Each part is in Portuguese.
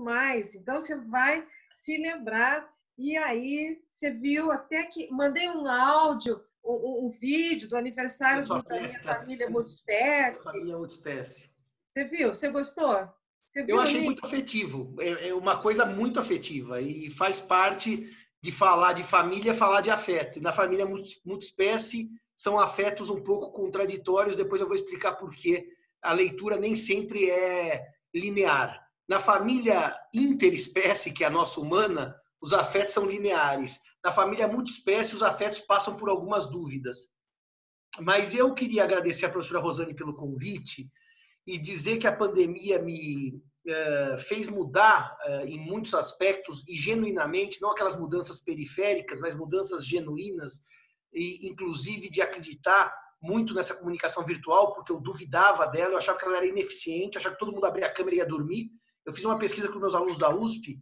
mais. Então, você vai se lembrar. E aí, você viu até que... Mandei um áudio, um vídeo do aniversário da minha família multiespécie. Família multiespécie. Você viu? Você gostou? Você viu, Eu achei muito afetivo. É uma coisa muito afetiva. E faz parte de falar de família, falar de afeto. E na família multiespécie são afetos um pouco contraditórios. Depois eu vou explicar por quê. A leitura nem sempre é linear. Na família interespécie, que é a nossa humana, os afetos são lineares. Na família multiespécie, os afetos passam por algumas dúvidas. Mas eu queria agradecer à professora Rosane pelo convite e dizer que a pandemia me fez mudar em muitos aspectos e genuinamente, não aquelas mudanças periféricas, mas mudanças genuínas, e inclusive de acreditar muito nessa comunicação virtual, porque eu duvidava dela, eu achava que ela era ineficiente, eu achava que todo mundo abria a câmera e ia dormir. Eu fiz uma pesquisa com meus alunos da USP,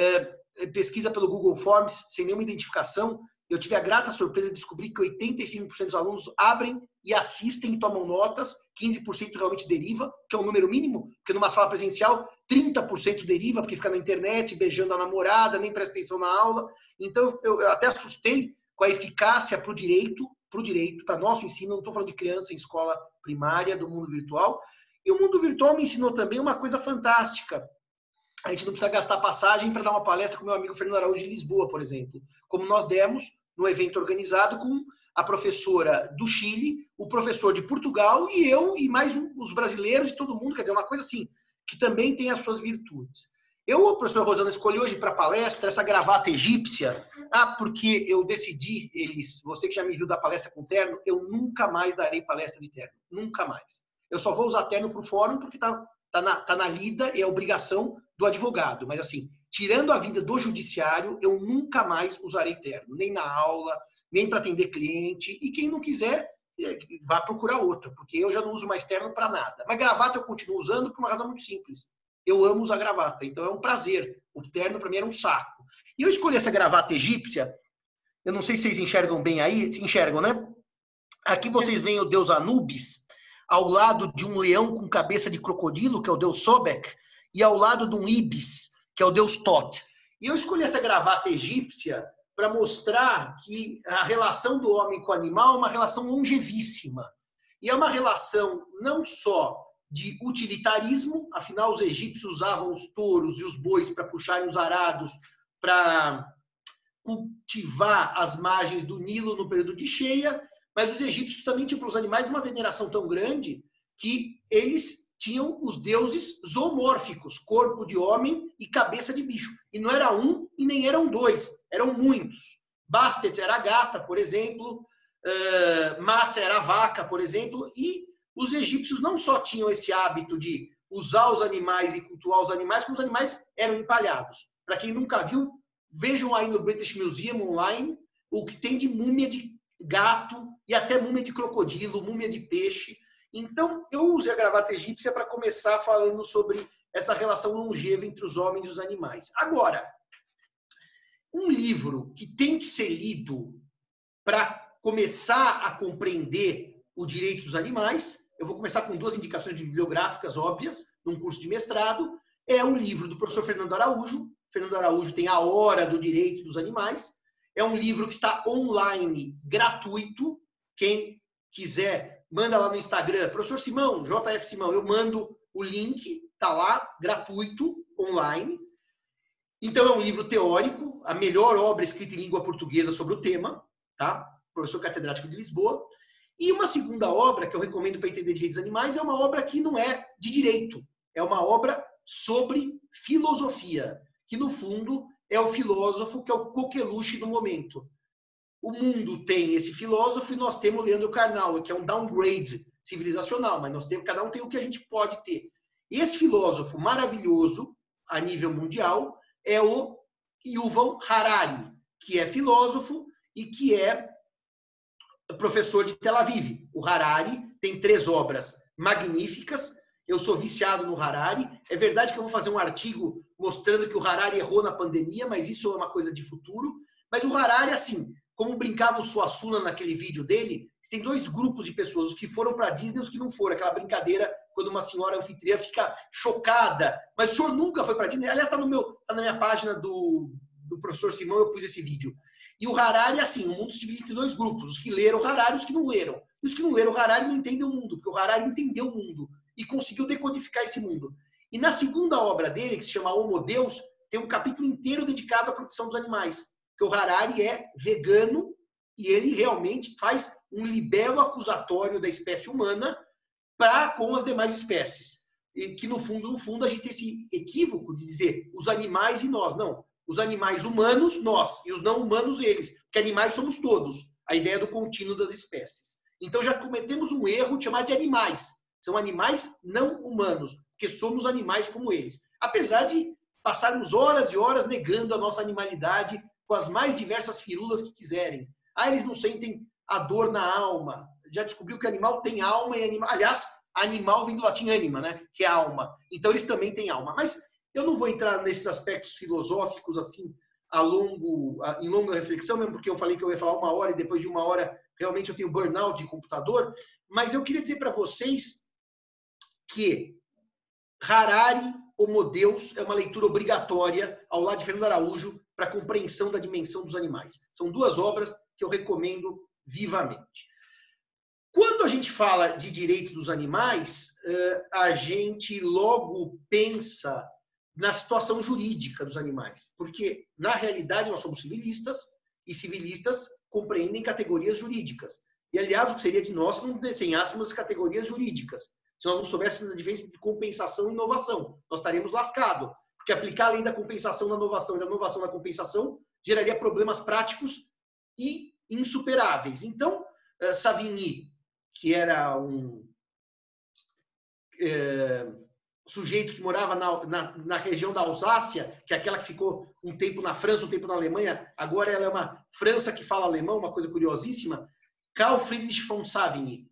pesquisa pelo Google Forms, sem nenhuma identificação. Eu tive a grata surpresa de descobrir que 85% dos alunos abrem e assistem e tomam notas, 15% realmente deriva, que é um número mínimo, porque numa sala presencial, 30% deriva, porque fica na internet, beijando a namorada, nem presta atenção na aula. Então, eu até assustei com a eficácia para o direito, para nosso ensino, não estou falando de criança em escola primária, do mundo virtual. E o mundo virtual me ensinou também uma coisa fantástica. A gente não precisa gastar passagem para dar uma palestra com o meu amigo Fernando Araújo em Lisboa, por exemplo. Como nós demos no evento organizado com a professora do Chile, o professor de Portugal e eu, e mais os brasileiros e todo mundo. Quer dizer, uma coisa assim, que também tem as suas virtudes. A professora Rosana escolheu hoje para a palestra essa gravata egípcia. Porque eu decidi, você que já me viu dar palestra com terno, eu nunca mais darei palestra de terno. Nunca mais. Eu só vou usar terno para o fórum porque tá na lida e é obrigação do advogado. Mas assim, tirando a vida do judiciário, eu nunca mais usarei terno. Nem na aula, nem para atender cliente. E quem não quiser, vá procurar outro. Porque eu já não uso mais terno para nada. Mas gravata eu continuo usando por uma razão muito simples. Eu amo usar gravata, então é um prazer. O terno para mim era um saco. E eu escolhi essa gravata egípcia. Eu não sei se vocês enxergam bem aí. Se enxergam, né? Aqui vocês veem o deus Anubis, ao lado de um leão com cabeça de crocodilo, que é o deus Sobek, e ao lado de um Ibis, que é o deus Tot. E eu escolhi essa gravata egípcia para mostrar que a relação do homem com o animal é uma relação longevíssima. E é uma relação não só de utilitarismo, afinal os egípcios usavam os touros e os bois para puxarem os arados, para cultivar as margens do Nilo no período de cheia, mas os egípcios também tinham para os animais uma veneração tão grande que eles tinham os deuses zoomórficos, corpo de homem e cabeça de bicho. E não era um e nem eram dois, eram muitos. Bastet era a gata, por exemplo, Mat era a vaca, por exemplo, e os egípcios não só tinham esse hábito de usar os animais e cultuar os animais, como os animais eram empalhados. Para quem nunca viu, vejam aí no British Museum online o que tem de múmia de gato e até múmia de crocodilo, múmia de peixe. Então, eu usei a gravata egípcia para começar falando sobre essa relação longeva entre os homens e os animais. Agora, um livro que tem que ser lido para começar a compreender o direito dos animais, eu vou começar com 2 indicações bibliográficas óbvias, num curso de mestrado, é o livro do professor Fernando Araújo. Fernando Araújo tem A Hora do Direito dos Animais. É um livro que está online, gratuito. Quem quiser, manda lá no Instagram, professor Simão, JF Simão, eu mando o link, está lá, gratuito, online. Então, é um livro teórico, a melhor obra escrita em língua portuguesa sobre o tema, tá? Professor catedrático de Lisboa. E uma segunda obra que eu recomendo para entender direitos animais é uma obra que não é de direito, é uma obra sobre filosofia, que no fundo é o filósofo que é o coqueluche do momento. O mundo tem esse filósofo e nós temos o Leandro Carnal, que é um downgrade civilizacional, mas cada um tem o que a gente pode ter. E esse filósofo maravilhoso, a nível mundial, é o Yuval Harari, que é filósofo e que é professor de Tel Aviv. O Harari tem 3 obras magníficas. Eu sou viciado no Harari. É verdade que eu vou fazer um artigo mostrando que o Harari errou na pandemia, mas isso é uma coisa de futuro. Mas o Harari, assim, como brincava o Suassuna naquele vídeo dele, tem 2 grupos de pessoas, os que foram para a Disney e os que não foram. Aquela brincadeira quando uma senhora anfitriã fica chocada. Mas o senhor nunca foi para Disney? Aliás, está na minha página do professor Simão, eu pus esse vídeo. E o Harari, assim, o mundo se divide em 2 grupos, os que leram o Harari e os que não leram. E os que não leram o Harari não entendem o mundo, porque o Harari entendeu o mundo e conseguiu decodificar esse mundo. E na segunda obra dele, que se chama Homo Deus, tem um capítulo inteiro dedicado à proteção dos animais. Porque o Harari é vegano e ele realmente faz um libelo acusatório da espécie humana com as demais espécies. E que, no fundo, a gente tem esse equívoco de dizer os animais e nós. Não. Os animais humanos, nós. E os não humanos, eles. Porque animais somos todos. A ideia do contínuo das espécies. Então, já cometemos um erro de chamar de animais. São animais não humanos. Porque somos animais como eles. Apesar de passarmos horas e horas negando a nossa animalidade com as mais diversas firulas que quiserem. Eles não sentem a dor na alma. Já descobriu que animal tem alma e animal... Aliás, animal vem do latim anima, né? Que é alma. Então, eles também têm alma. Mas eu não vou entrar nesses aspectos filosóficos assim em longa reflexão, mesmo porque eu falei que eu ia falar 1 hora e depois de 1 hora realmente eu tenho burnout de computador. Mas eu queria dizer para vocês que Harari, Homo Deus, é uma leitura obrigatória ao lado de Fernando Araújo para a compreensão da dimensão dos animais. São 2 obras que eu recomendo vivamente. Quando a gente fala de direito dos animais, a gente logo pensa na situação jurídica dos animais. Porque, na realidade, nós somos civilistas e civilistas compreendem categorias jurídicas. E, aliás, o que seria de nós se não desenhássemos as categorias jurídicas? Se nós não soubéssemos a diferença de compensação e inovação, nós estaríamos lascados. Porque aplicar a lei da compensação na inovação e da inovação na compensação geraria problemas práticos e insuperáveis. Então, Savigny, que era um sujeito que morava na região da Alsácia, que é aquela que ficou um tempo na França, um tempo na Alemanha, agora ela é uma França que fala alemão, uma coisa curiosíssima, Carl Friedrich von Savigny,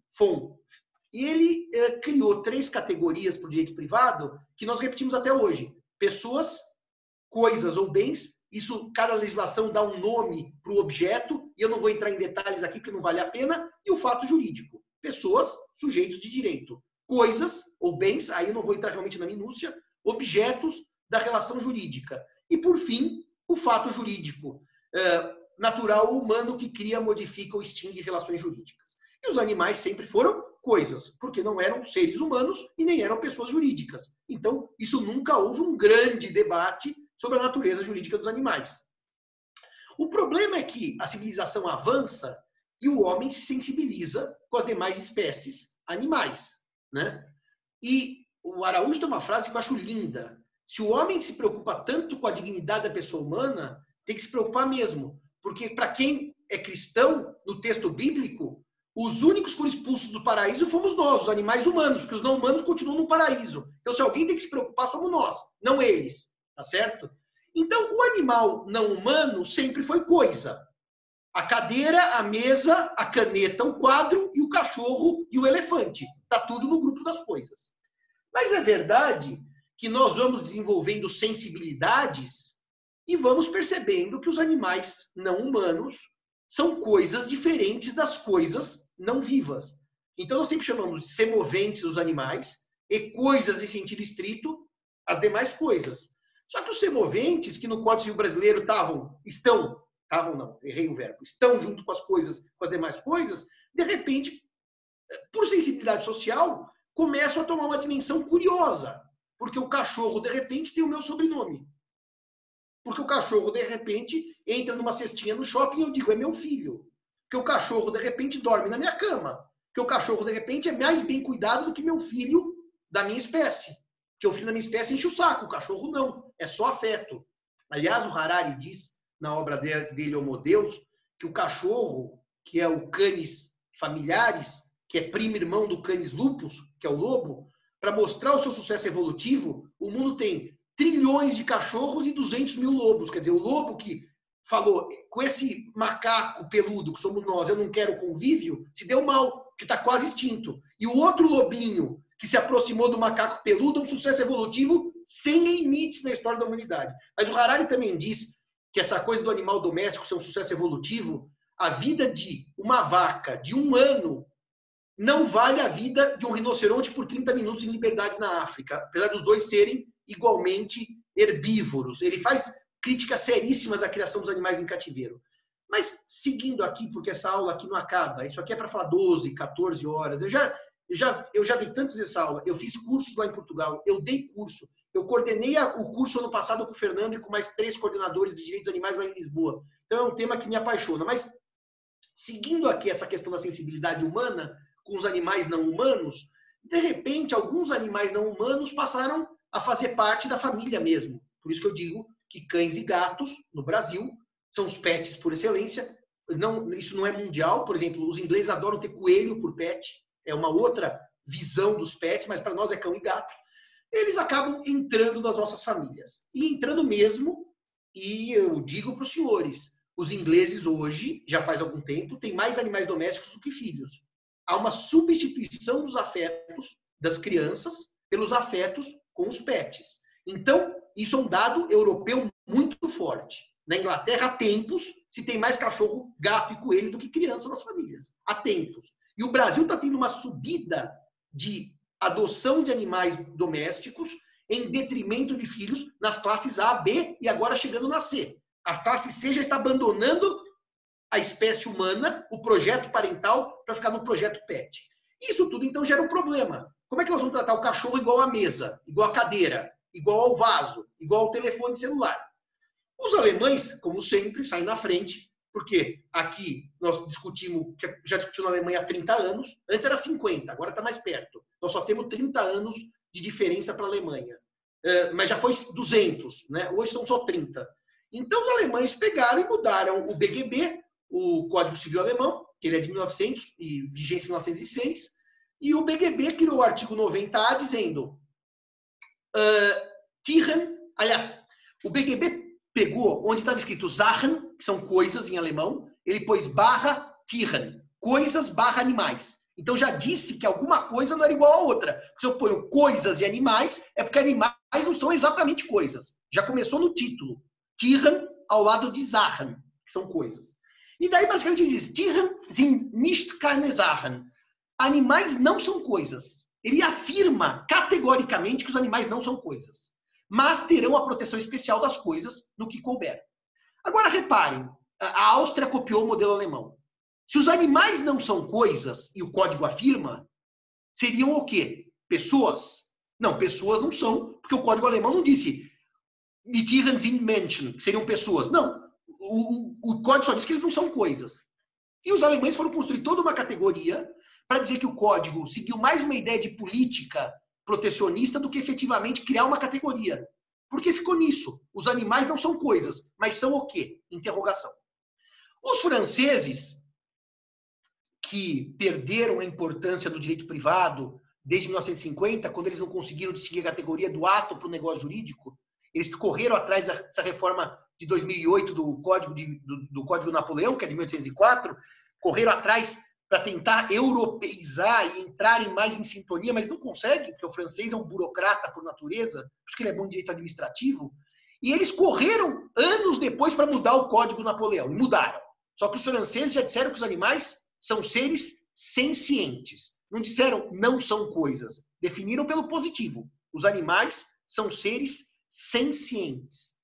e ele criou 3 categorias para o direito privado que nós repetimos até hoje. Pessoas, coisas ou bens. Isso, cada legislação dá um nome para o objeto, e eu não vou entrar em detalhes aqui porque não vale a pena. E o fato jurídico. Pessoas, sujeitos de direito. Coisas ou bens, aí eu não vou entrar realmente na minúcia, objetos da relação jurídica. E, por fim, o fato jurídico, natural ou humano que cria, modifica ou extingue relações jurídicas. E os animais sempre foram coisas, porque não eram seres humanos e nem eram pessoas jurídicas. Então, isso nunca houve um grande debate sobre a natureza jurídica dos animais. O problema é que a civilização avança e o homem se sensibiliza com as demais espécies animais, né? E o Araújo tem uma frase que eu acho linda. Se o homem se preocupa tanto com a dignidade da pessoa humana, tem que se preocupar mesmo. Porque para quem é cristão, no texto bíblico, os únicos que foram expulsos do paraíso fomos nós, os animais humanos, porque os não humanos continuam no paraíso. Então, se alguém tem que se preocupar, somos nós, não eles. Tá certo? Então, o animal não humano sempre foi coisa. A cadeira, a mesa, a caneta, o quadro e o cachorro e o elefante. Tá tudo no grupo das coisas. Mas é verdade que nós vamos desenvolvendo sensibilidades e vamos percebendo que os animais não humanos são coisas diferentes das coisas não vivas. Então, nós sempre chamamos de semoventes os animais e coisas em sentido estrito as demais coisas. Só que os semoventes, que no Código Civil brasileiro estão junto com as coisas, com as demais coisas, de repente, por sensibilidade social, começam a tomar uma dimensão curiosa. Porque o cachorro, de repente, tem o meu sobrenome. Porque o cachorro, de repente, entra numa cestinha no shopping e eu digo, é meu filho. Porque o cachorro, de repente, dorme na minha cama. Porque o cachorro, de repente, é mais bem cuidado do que meu filho da minha espécie. Porque o filho da minha espécie enche o saco, o cachorro não. É só afeto. Aliás, o Harari diz, na obra dele, Homo Deus, que o cachorro, que é o Canis familiaris, que é primo irmão do Canis lupus, que é o lobo, para mostrar o seu sucesso evolutivo, o mundo tem trilhões de cachorros e 200 mil lobos. Quer dizer, o lobo que falou, com esse macaco peludo que somos nós, eu não quero convívio, se deu mal, que está quase extinto. E o outro lobinho que se aproximou do macaco peludo é um sucesso evolutivo sem limites na história da humanidade. Mas o Harari também diz que essa coisa do animal doméstico ser um sucesso evolutivo, a vida de uma vaca de 1 ano não vale a vida de um rinoceronte por 30 minutos em liberdade na África, apesar dos dois serem igualmente herbívoros. Ele faz críticas seríssimas à criação dos animais em cativeiro. Mas, seguindo aqui, porque essa aula aqui não acaba, isso aqui é para falar 12, 14 horas. Eu já dei tantas essa aula, eu fiz cursos lá em Portugal, eu dei curso, eu coordenei o curso ano passado com o Fernando e com mais 3 coordenadores de direitos animais lá em Lisboa. Então é um tema que me apaixona. Mas, seguindo aqui essa questão da sensibilidade humana com os animais não humanos, de repente, alguns animais não humanos passaram a fazer parte da família mesmo. Por isso que eu digo que cães e gatos, no Brasil, são os pets por excelência. Isso não é mundial. Por exemplo, os ingleses adoram ter coelho por pet. É uma outra visão dos pets, mas para nós é cão e gato. Eles acabam entrando nas nossas famílias. E entrando mesmo, e eu digo para os senhores, os ingleses hoje, já faz algum tempo, têm mais animais domésticos do que filhos. Há uma substituição dos afetos das crianças pelos afetos com os pets. Então, isso é um dado europeu muito forte. Na Inglaterra, há tempos, se tem mais cachorro, gato e coelho do que criança nas famílias. Há tempos. E o Brasil está tendo uma subida de adoção de animais domésticos em detrimento de filhos nas classes A, B e agora chegando na C. A classe C já está abandonando a espécie humana, o projeto parental, para ficar no projeto pet. Isso tudo, então, gera um problema. Como é que nós vamos tratar o cachorro igual à mesa, igual à cadeira, igual ao vaso, igual ao telefone celular? Os alemães, como sempre, saem na frente, porque aqui nós discutimos, já discutimos na Alemanha há 30 anos, antes era 50, agora está mais perto. Nós só temos 30 anos de diferença para a Alemanha. Mas já foi 200, né? Hoje são só 30. Então os alemães pegaram e mudaram o BGB, o Código Civil Alemão, que ele é de 1900 e vigência em 1906, e o BGB criou o artigo 90A dizendo Tieren, aliás, o BGB pegou onde estava escrito Sachen, que são coisas em alemão, ele pôs barra Tieren, coisas barra animais. Então já disse que alguma coisa não era igual a outra. Se eu ponho coisas e animais, é porque animais não são exatamente coisas. Já começou no título. Tieren ao lado de Sachen, que são coisas. E daí basicamente diz, Tieren sind nicht keine Sachen. Animais não são coisas. Ele afirma categoricamente que os animais não são coisas, mas terão a proteção especial das coisas no que couber. Agora reparem, a Áustria copiou o modelo alemão. Se os animais não são coisas, e o código afirma, seriam o quê? Pessoas? Não, pessoas não são, porque o código alemão não disse die Tieren sind Menschen, que seriam pessoas. Não, o código só diz que eles não são coisas. E os alemães foram construir toda uma categoria para dizer que o código seguiu mais uma ideia de política protecionista do que efetivamente criar uma categoria. Porque ficou nisso. Os animais não são coisas, mas são o quê? Interrogação. Os franceses, que perderam a importância do direito privado desde 1950, quando eles não conseguiram distinguir a categoria do ato para o negócio jurídico, eles correram atrás dessa reforma de 2008 do Código Napoleão, que é de 1804, correram atrás para tentar europeizar e entrarem mais em sintonia, mas não conseguem, porque o francês é um burocrata por natureza, por isso que ele é bom em direito administrativo, e eles correram anos depois para mudar o Código Napoleão, e mudaram. Só que os franceses já disseram que os animais são seres sencientes. Não disseram não são coisas. Definiram pelo positivo. Os animais são seres sencientes.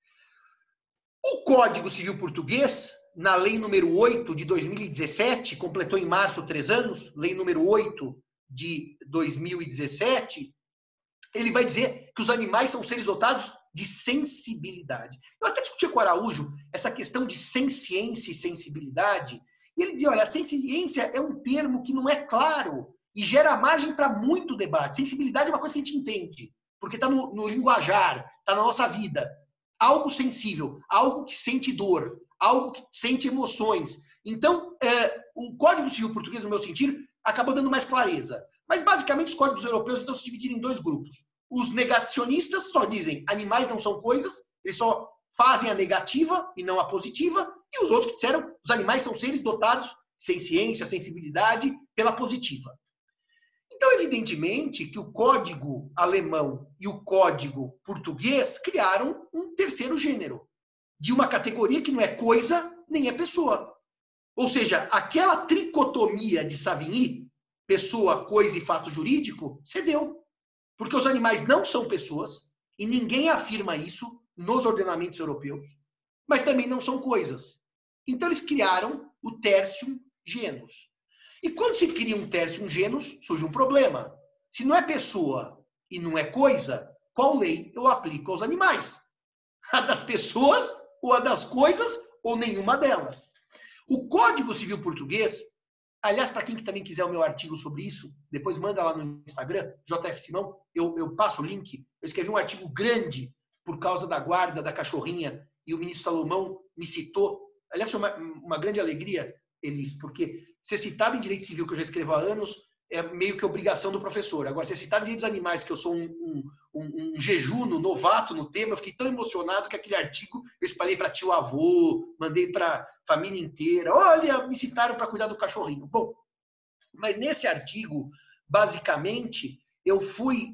O Código Civil Português, na Lei número 8 de 2017, completou em março 3 anos, Lei número 8 de 2017, ele vai dizer que os animais são seres dotados de sensibilidade. Eu até discuti com o Araújo essa questão de senciência e sensibilidade, e ele dizia, olha, a senciência é um termo que não é claro e gera margem para muito debate. Sensibilidade é uma coisa que a gente entende, porque está no linguajar, está na nossa vida. Algo sensível, algo que sente dor, algo que sente emoções. Então, o Código Civil Português, no meu sentido, acabou dando mais clareza. Mas, basicamente, os códigos europeus estão se dividindo em 2 grupos. Os negacionistas só dizem animais não são coisas, eles só fazem a negativa e não a positiva, e os outros que disseram os animais são seres dotados de senciência, sensibilidade, pela positiva. Então, evidentemente, que o código alemão e o código português criaram um terceiro gênero, de uma categoria que não é coisa nem é pessoa. Ou seja, aquela tricotomia de Savigny, pessoa, coisa e fato jurídico, cedeu. Porque os animais não são pessoas, e ninguém afirma isso nos ordenamentos europeus, mas também não são coisas. Então eles criaram o tertium genus. E quando se cria um tertium genus, surge um problema. Se não é pessoa e não é coisa, qual lei eu aplico aos animais? A das pessoas, ou a das coisas, ou nenhuma delas. O Código Civil Português, aliás, para quem que também quiser o meu artigo sobre isso, depois manda lá no Instagram, JF Simão, eu passo o link. Eu escrevi um artigo grande por causa da guarda da cachorrinha e o ministro Salomão me citou. Aliás, foi uma grande alegria, Elis, porque ser citado em direito civil, que eu já escrevo há anos, é meio que obrigação do professor. Agora, ser citado em direitos animais, que eu sou um jejuno, novato no tema, eu fiquei tão emocionado que aquele artigo eu espalhei para tio-avô, mandei para a família inteira. Olha, me citaram para cuidar do cachorrinho. Bom, mas nesse artigo, basicamente, eu fui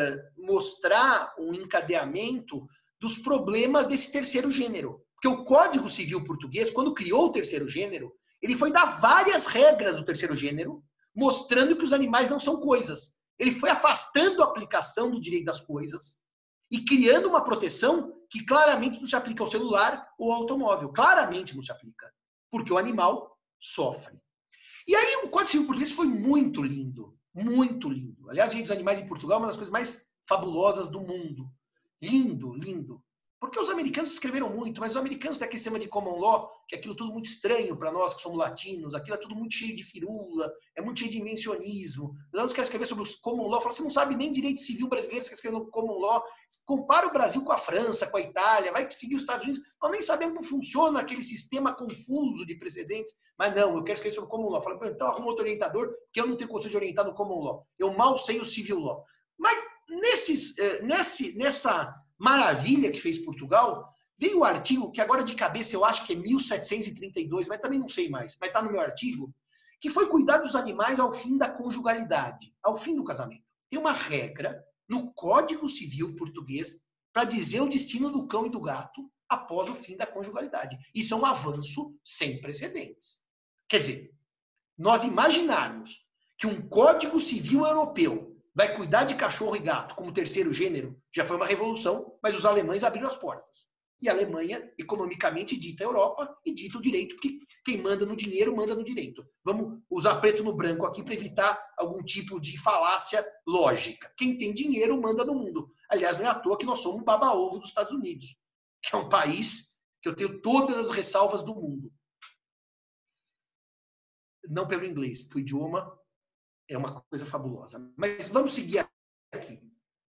mostrar um encadeamento dos problemas desse terceiro gênero. Porque o Código Civil Português, quando criou o terceiro gênero, ele foi dar várias regras do terceiro gênero, mostrando que os animais não são coisas. Ele foi afastando a aplicação do direito das coisas e criando uma proteção que claramente não se aplica ao celular ou ao automóvel. Claramente não se aplica, porque o animal sofre. E aí o Código Civil Português foi muito lindo, muito lindo. Aliás, o direito dos animais em Portugal é uma das coisas mais fabulosas do mundo. Lindo, lindo. Porque os americanos escreveram muito, mas os americanos têm aquele sistema de common law, que é aquilo tudo muito estranho para nós que somos latinos, aquilo é tudo muito cheio de firula, é muito cheio de invencionismo. Os alunos querem escrever sobre os common law, falam, você não sabe nem direito civil brasileiro, você quer escrever no common law. Compara o Brasil com a França, com a Itália, vai seguir os Estados Unidos, nós nem sabemos como funciona aquele sistema confuso de precedentes. Mas não, eu quero escrever sobre o common law. Fala, então arruma outro orientador, porque eu não tenho condição de orientar no common law. Eu mal sei o civil law. Mas nessa maravilha que fez Portugal, veio o artigo, que agora de cabeça eu acho que é 1732, mas também não sei mais, mas está no meu artigo, que foi cuidar dos animais ao fim da conjugalidade, ao fim do casamento. Tem uma regra no Código Civil Português para dizer o destino do cão e do gato após o fim da conjugalidade. Isso é um avanço sem precedentes. Quer dizer, nós imaginarmos que um Código Civil Europeu vai cuidar de cachorro e gato como terceiro gênero, já foi uma revolução, mas os alemães abriram as portas. E a Alemanha, economicamente, dita a Europa e dita o direito, porque quem manda no dinheiro, manda no direito. Vamos usar preto no branco aqui para evitar algum tipo de falácia lógica. Quem tem dinheiro, manda no mundo. Aliás, não é à toa que nós somos um baba-ovo dos Estados Unidos, que é um país que eu tenho todas as ressalvas do mundo. Não pelo inglês, porque o idioma é uma coisa fabulosa. Mas vamos seguir aqui.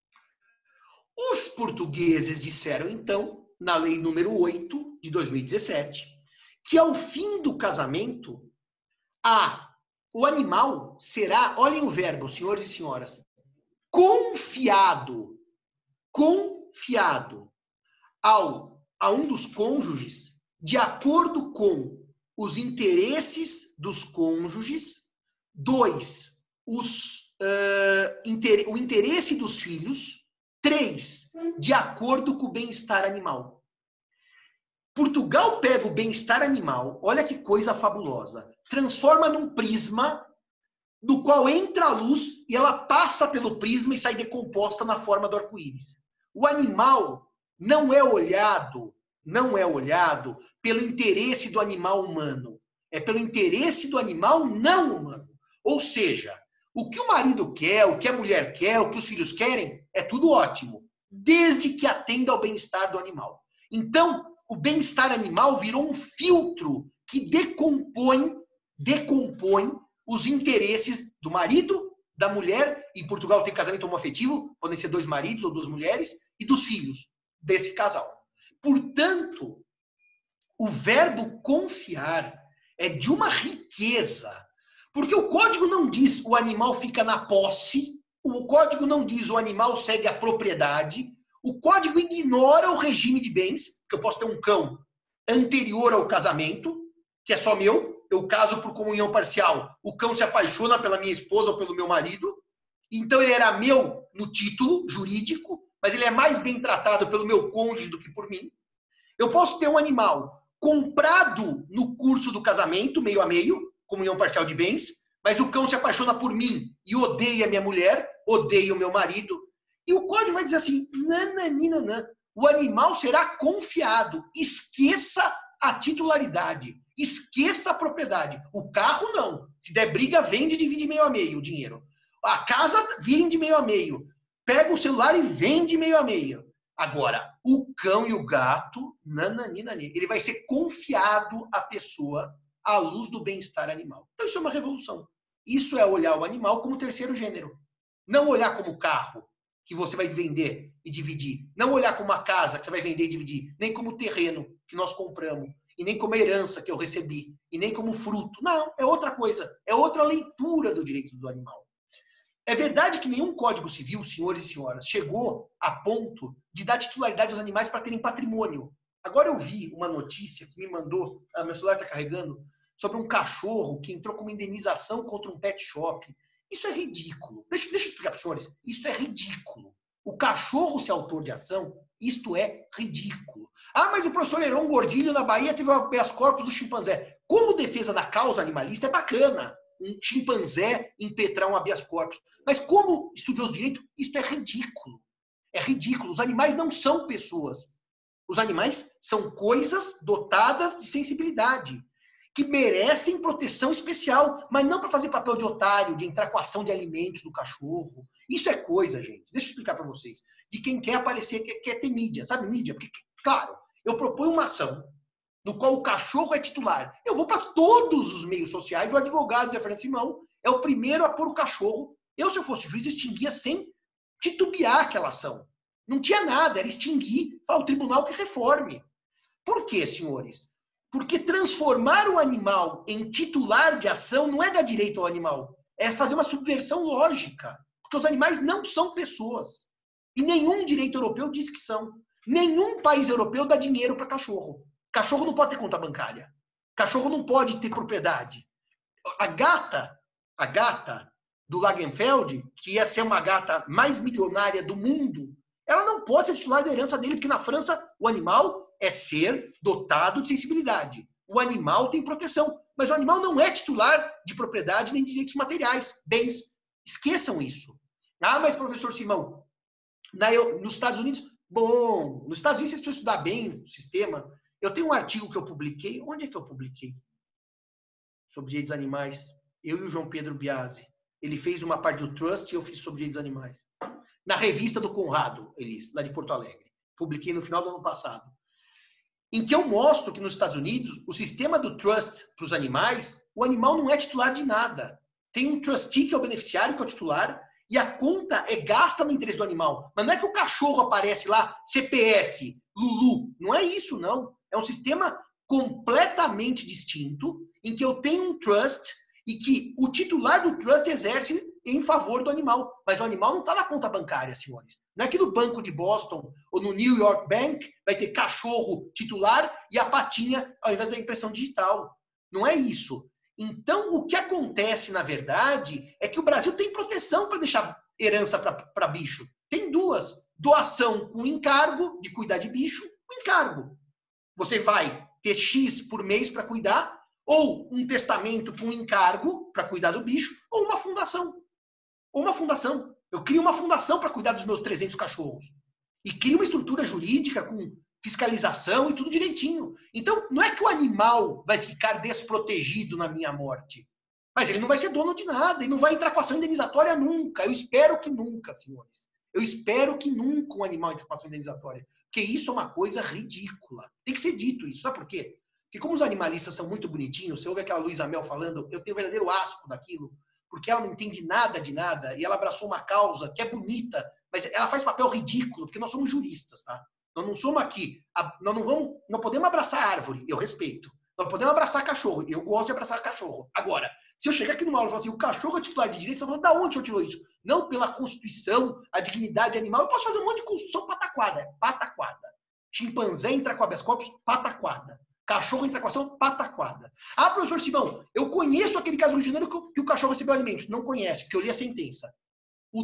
Os portugueses disseram, então, na lei número 8 de 2017, que ao fim do casamento, o animal será, olhem o verbo, senhores e senhoras, confiado a um dos cônjuges, de acordo com os interesses dos cônjuges. 2, o interesse dos filhos. 3, de acordo com o bem-estar animal. Portugal pega o bem-estar animal, olha que coisa fabulosa, transforma num prisma do qual entra a luz e ela passa pelo prisma e sai decomposta na forma do arco-íris. O animal não é olhado pelo interesse do animal humano, é pelo interesse do animal não humano. Ou seja, o que o marido quer, o que a mulher quer, o que os filhos querem, é tudo ótimo, desde que atenda ao bem-estar do animal. Então, o bem-estar animal virou um filtro que decompõe os interesses do marido, da mulher. Em Portugal tem casamento homoafetivo, podem ser 2 maridos ou 2 mulheres, e dos filhos desse casal. Portanto, o verbo confiar é de uma riqueza. Porque o código não diz o animal fica na posse, o código não diz o animal segue a propriedade, o código ignora o regime de bens, que eu posso ter um cão anterior ao casamento, que é só meu, eu caso por comunhão parcial, o cão se apaixona pela minha esposa ou pelo meu marido, então ele era meu no título jurídico, mas ele é mais bem tratado pelo meu cônjuge do que por mim. Eu posso ter um animal comprado no curso do casamento, meio a meio, comunhão parcial de bens, Mas o cão se apaixona por mim e odeia minha mulher, odeia o meu marido. E o código vai dizer assim, nananina, o animal será confiado. Esqueça a titularidade. Esqueça a propriedade. O carro, não. Se der briga, vende e divide meio a meio o dinheiro. A casa, vende meio a meio. Pega o celular e vende meio a meio. Agora, o cão e o gato, nananina, ele vai ser confiado à pessoa à luz do bem-estar animal. Então, isso é uma revolução. Isso é olhar o animal como terceiro gênero. Não olhar como carro, que você vai vender e dividir. Não olhar como uma casa, que você vai vender e dividir. Nem como terreno, que nós compramos. E nem como herança, que eu recebi. E nem como fruto. Não, é outra coisa. É outra leitura do direito do animal. É verdade que nenhum Código Civil, senhores e senhoras, chegou a ponto de dar titularidade aos animais para terem patrimônio. Agora eu vi uma notícia que me mandou, meu celular está carregando, sobre um cachorro que entrou com uma indenização contra um pet shop. Isso é ridículo. Deixa eu explicar para os senhores. Isso é ridículo. O cachorro ser autor de ação, isto é ridículo. Ah, mas o professor Heron Gordilho, na Bahia, teve o habeas corpus do chimpanzé. Como defesa da causa animalista, é bacana um chimpanzé impetrar um habeas corpus. Mas como estudioso de direito, isso é ridículo. É ridículo. Os animais não são pessoas. Os animais são coisas dotadas de sensibilidade, que merecem proteção especial, mas não para fazer papel de otário, de entrar com a ação de alimentos do cachorro. Isso é coisa, gente. Deixa eu explicar para vocês. De quem quer aparecer, quer ter mídia. Sabe mídia? Porque, claro, eu proponho uma ação no qual o cachorro é titular. Eu vou para todos os meios sociais. O advogado Zé Fernando Simão é o primeiro a pôr o cachorro. Eu, se eu fosse juiz, extinguia sem titubear aquela ação. Não tinha nada, era extinguir para o tribunal que reforme. Por quê, senhores? Porque transformar o animal em titular de ação não é dar direito ao animal. É fazer uma subversão lógica. Porque os animais não são pessoas. E nenhum direito europeu diz que são. Nenhum país europeu dá dinheiro para cachorro. Cachorro não pode ter conta bancária. Cachorro não pode ter propriedade. A gata do Lagerfeld, que ia ser uma gata mais milionária do mundo, ela não pode ser titular da herança dele, porque na França o animal é ser dotado de sensibilidade. O animal tem proteção, mas o animal não é titular de propriedade nem de direitos materiais, bens. Esqueçam isso. Ah, mas professor Simão, nos Estados Unidos, bom, nos Estados Unidos, se você estudar bem o sistema, eu tenho um artigo que eu publiquei. Onde é que eu publiquei? Sobre direitos animais. Eu e o João Pedro Biasi. Ele fez uma parte do Trust e eu fiz sobre direitos animais. Na revista do Conrado, Elis, lá de Porto Alegre. Publiquei no final do ano passado. Em que eu mostro que nos Estados Unidos, o sistema do Trust para os animais, o animal não é titular de nada. Tem um trustee que é o beneficiário, que é o titular, e a conta é gasta no interesse do animal. Mas não é que o cachorro aparece lá, CPF, Lulu. Não é isso, não. É um sistema completamente distinto, em que eu tenho um trust e que o titular do trust exerce em favor do animal. Mas o animal não está na conta bancária, senhores. Não é que no Banco de Boston ou no New York Bank vai ter cachorro titular e a patinha ao invés da impressão digital. Não é isso. Então, o que acontece, na verdade, é que o Brasil tem proteção para deixar herança para bicho. Tem duas. Doação com encargo de cuidar de bicho, com encargo. Você vai ter X por mês para cuidar, ou um testamento com encargo para cuidar do bicho, ou uma fundação. Ou uma fundação. Eu crio uma fundação para cuidar dos meus 300 cachorros. E crio uma estrutura jurídica com fiscalização e tudo direitinho. Então, não é que o animal vai ficar desprotegido na minha morte. Mas ele não vai ser dono de nada e não vai entrar com ação indenizatória nunca. Eu espero que nunca, senhores. Eu espero que nunca um animal entre com ação indenizatória. Porque isso é uma coisa ridícula. Tem que ser dito isso. Sabe por quê? Porque como os animalistas são muito bonitinhos, você ouve aquela Luísa Mel falando, eu tenho verdadeiro asco daquilo, porque ela não entende nada de nada e ela abraçou uma causa que é bonita, mas ela faz papel ridículo, porque nós somos juristas, tá? Nós não somos aqui, nós não podemos abraçar árvore, eu respeito. Nós podemos abraçar cachorro, eu gosto de abraçar cachorro. Agora, se eu chegar aqui numa aula e falar assim, o cachorro é titular de direito, você vai falar, da onde o senhor tirou isso? Não pela Constituição, a dignidade animal. Eu posso fazer um monte de Constituição pataquada. É pataquada. Chimpanzé entra com habeas corpus, pataquada. Cachorro entra com ação, pataquada. Ah, professor Simão, eu conheço aquele caso do Rio de Janeiro que o cachorro recebeu alimentos. Não conhece, porque eu li a sentença. O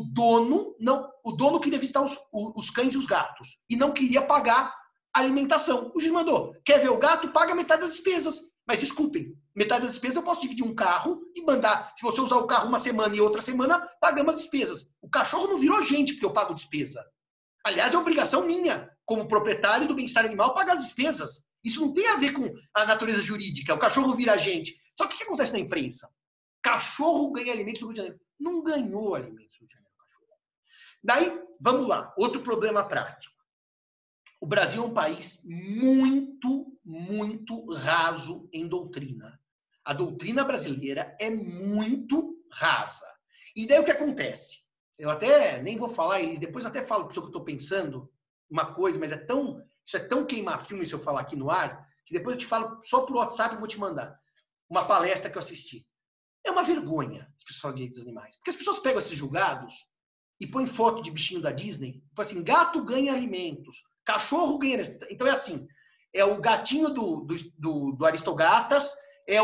dono queria visitar os cães e os gatos e não queria pagar a alimentação. O juiz mandou, quer ver o gato? Paga metade das despesas. Mas desculpem, metade das despesas eu posso dividir um carro e mandar. Se você usar o carro uma semana e outra semana, pagamos as despesas. O cachorro não virou gente porque eu pago despesa. Aliás, é obrigação minha, como proprietário do bem-estar animal, pagar as despesas. Isso não tem a ver com a natureza jurídica. O cachorro vira gente. Só que o que acontece na imprensa? Cachorro ganha alimentos no Rio de Janeiro. Não ganhou alimentos no Rio de Janeiro, cachorro. Daí, vamos lá. Outro problema prático. O Brasil é um país muito, muito raso em doutrina. A doutrina brasileira é muito rasa. E daí o que acontece? Eu até nem vou falar, Elis, depois eu até falo para o senhor que eu estou pensando uma coisa, mas isso é tão queima-filme se eu falar aqui no ar, que depois eu te falo só por WhatsApp, eu vou te mandar uma palestra que eu assisti. É uma vergonha as pessoas falam de direitos dos animais. Porque as pessoas pegam esses julgados e põem foto de bichinho da Disney, tipo assim, gato ganha alimentos, cachorro ganha... Então é assim, é o gatinho do Aristogatas, é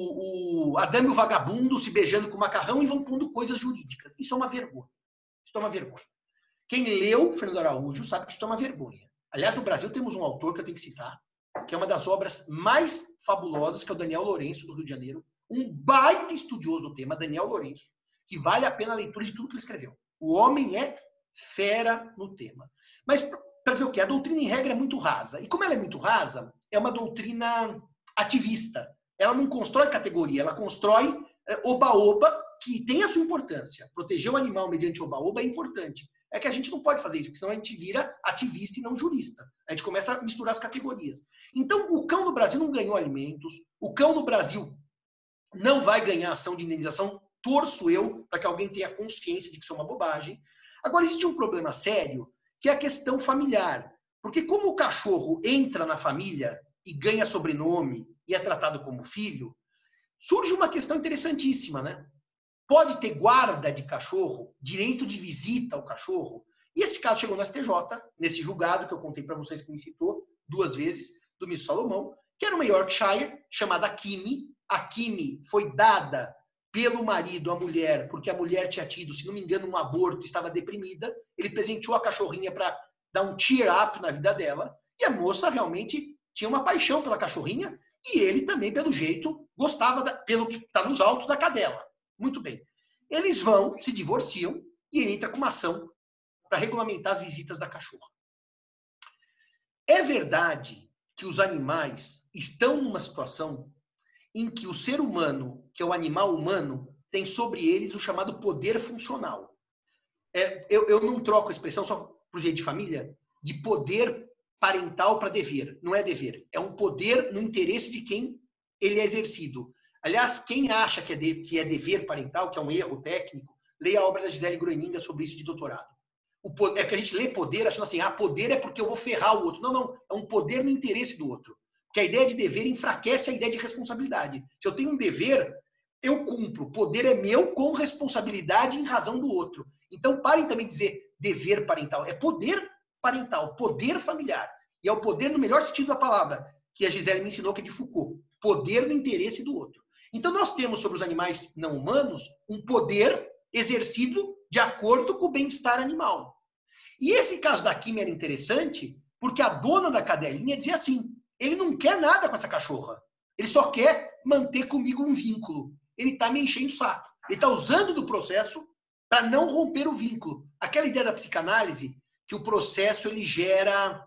o Adame o Vagabundo se beijando com macarrão e vão pondo coisas jurídicas. Isso é uma vergonha. Isso é uma vergonha. Quem leu Fernando Araújo sabe que isso é uma vergonha. Aliás, no Brasil temos um autor que eu tenho que citar, que é uma das obras mais fabulosas, que é o Daniel Lourenço, do Rio de Janeiro, um baita estudioso do tema, Daniel Lourenço, que vale a pena a leitura de tudo que ele escreveu. O homem é fera no tema. Mas, para dizer o quê? A doutrina, em regra, é muito rasa. E como ela é muito rasa, é uma doutrina ativista. Ela não constrói categoria, ela constrói oba-oba, que tem a sua importância. Proteger o animal mediante oba-oba é importante. É que a gente não pode fazer isso, porque senão a gente vira ativista e não jurista. A gente começa a misturar as categorias. Então, o cão no Brasil não ganhou alimentos, o cão no Brasil não vai ganhar ação de indenização, torço eu, para que alguém tenha consciência de que isso é uma bobagem. Agora, existe um problema sério, que é a questão familiar. Porque como o cachorro entra na família e ganha sobrenome e é tratado como filho, surge uma questão interessantíssima, né? Pode ter guarda de cachorro, direito de visita ao cachorro. E esse caso chegou no STJ, nesse julgado que eu contei para vocês que me citou 2 vezes, do Miss Salomão, que era uma Yorkshire chamada Kimi. A Kimi foi dada pelo marido à mulher, porque a mulher tinha tido, se não me engano, um aborto, estava deprimida. Ele presenteou a cachorrinha para dar um cheer-up na vida dela. E a moça realmente tinha uma paixão pela cachorrinha e ele também, pelo jeito, gostava, pelo que está nos autos, da cadela. Muito bem. Eles vão, se divorciam e ele entra com uma ação para regulamentar as visitas da cachorra. É verdade que os animais estão numa situação em que o ser humano, que é o animal humano, tem sobre eles o chamado poder funcional. Eu não troco a expressão, só para o jeito de família, de poder parental para dever. Não é dever. É um poder no interesse de quem ele é exercido. Aliás, quem acha que é dever parental, que é um erro técnico, leia a obra da Gisele Groeninga sobre isso de doutorado. É que a gente lê poder achando assim, poder é porque eu vou ferrar o outro. Não, não. É um poder no interesse do outro. Porque a ideia de dever enfraquece a ideia de responsabilidade. Se eu tenho um dever, eu cumpro. O poder é meu com responsabilidade em razão do outro. Então, parem também de dizer dever parental. É poder parental, poder familiar. E é o poder no melhor sentido da palavra, que a Gisele me ensinou, que é de Foucault. Poder no interesse do outro. Então, nós temos sobre os animais não humanos um poder exercido de acordo com o bem-estar animal. E esse caso da Kimi era interessante porque a dona da cadelinha dizia assim, ele não quer nada com essa cachorra. Ele só quer manter comigo um vínculo. Ele está me enchendo o saco. Ele está usando do processo para não romper o vínculo. Aquela ideia da psicanálise, que o processo ele gera...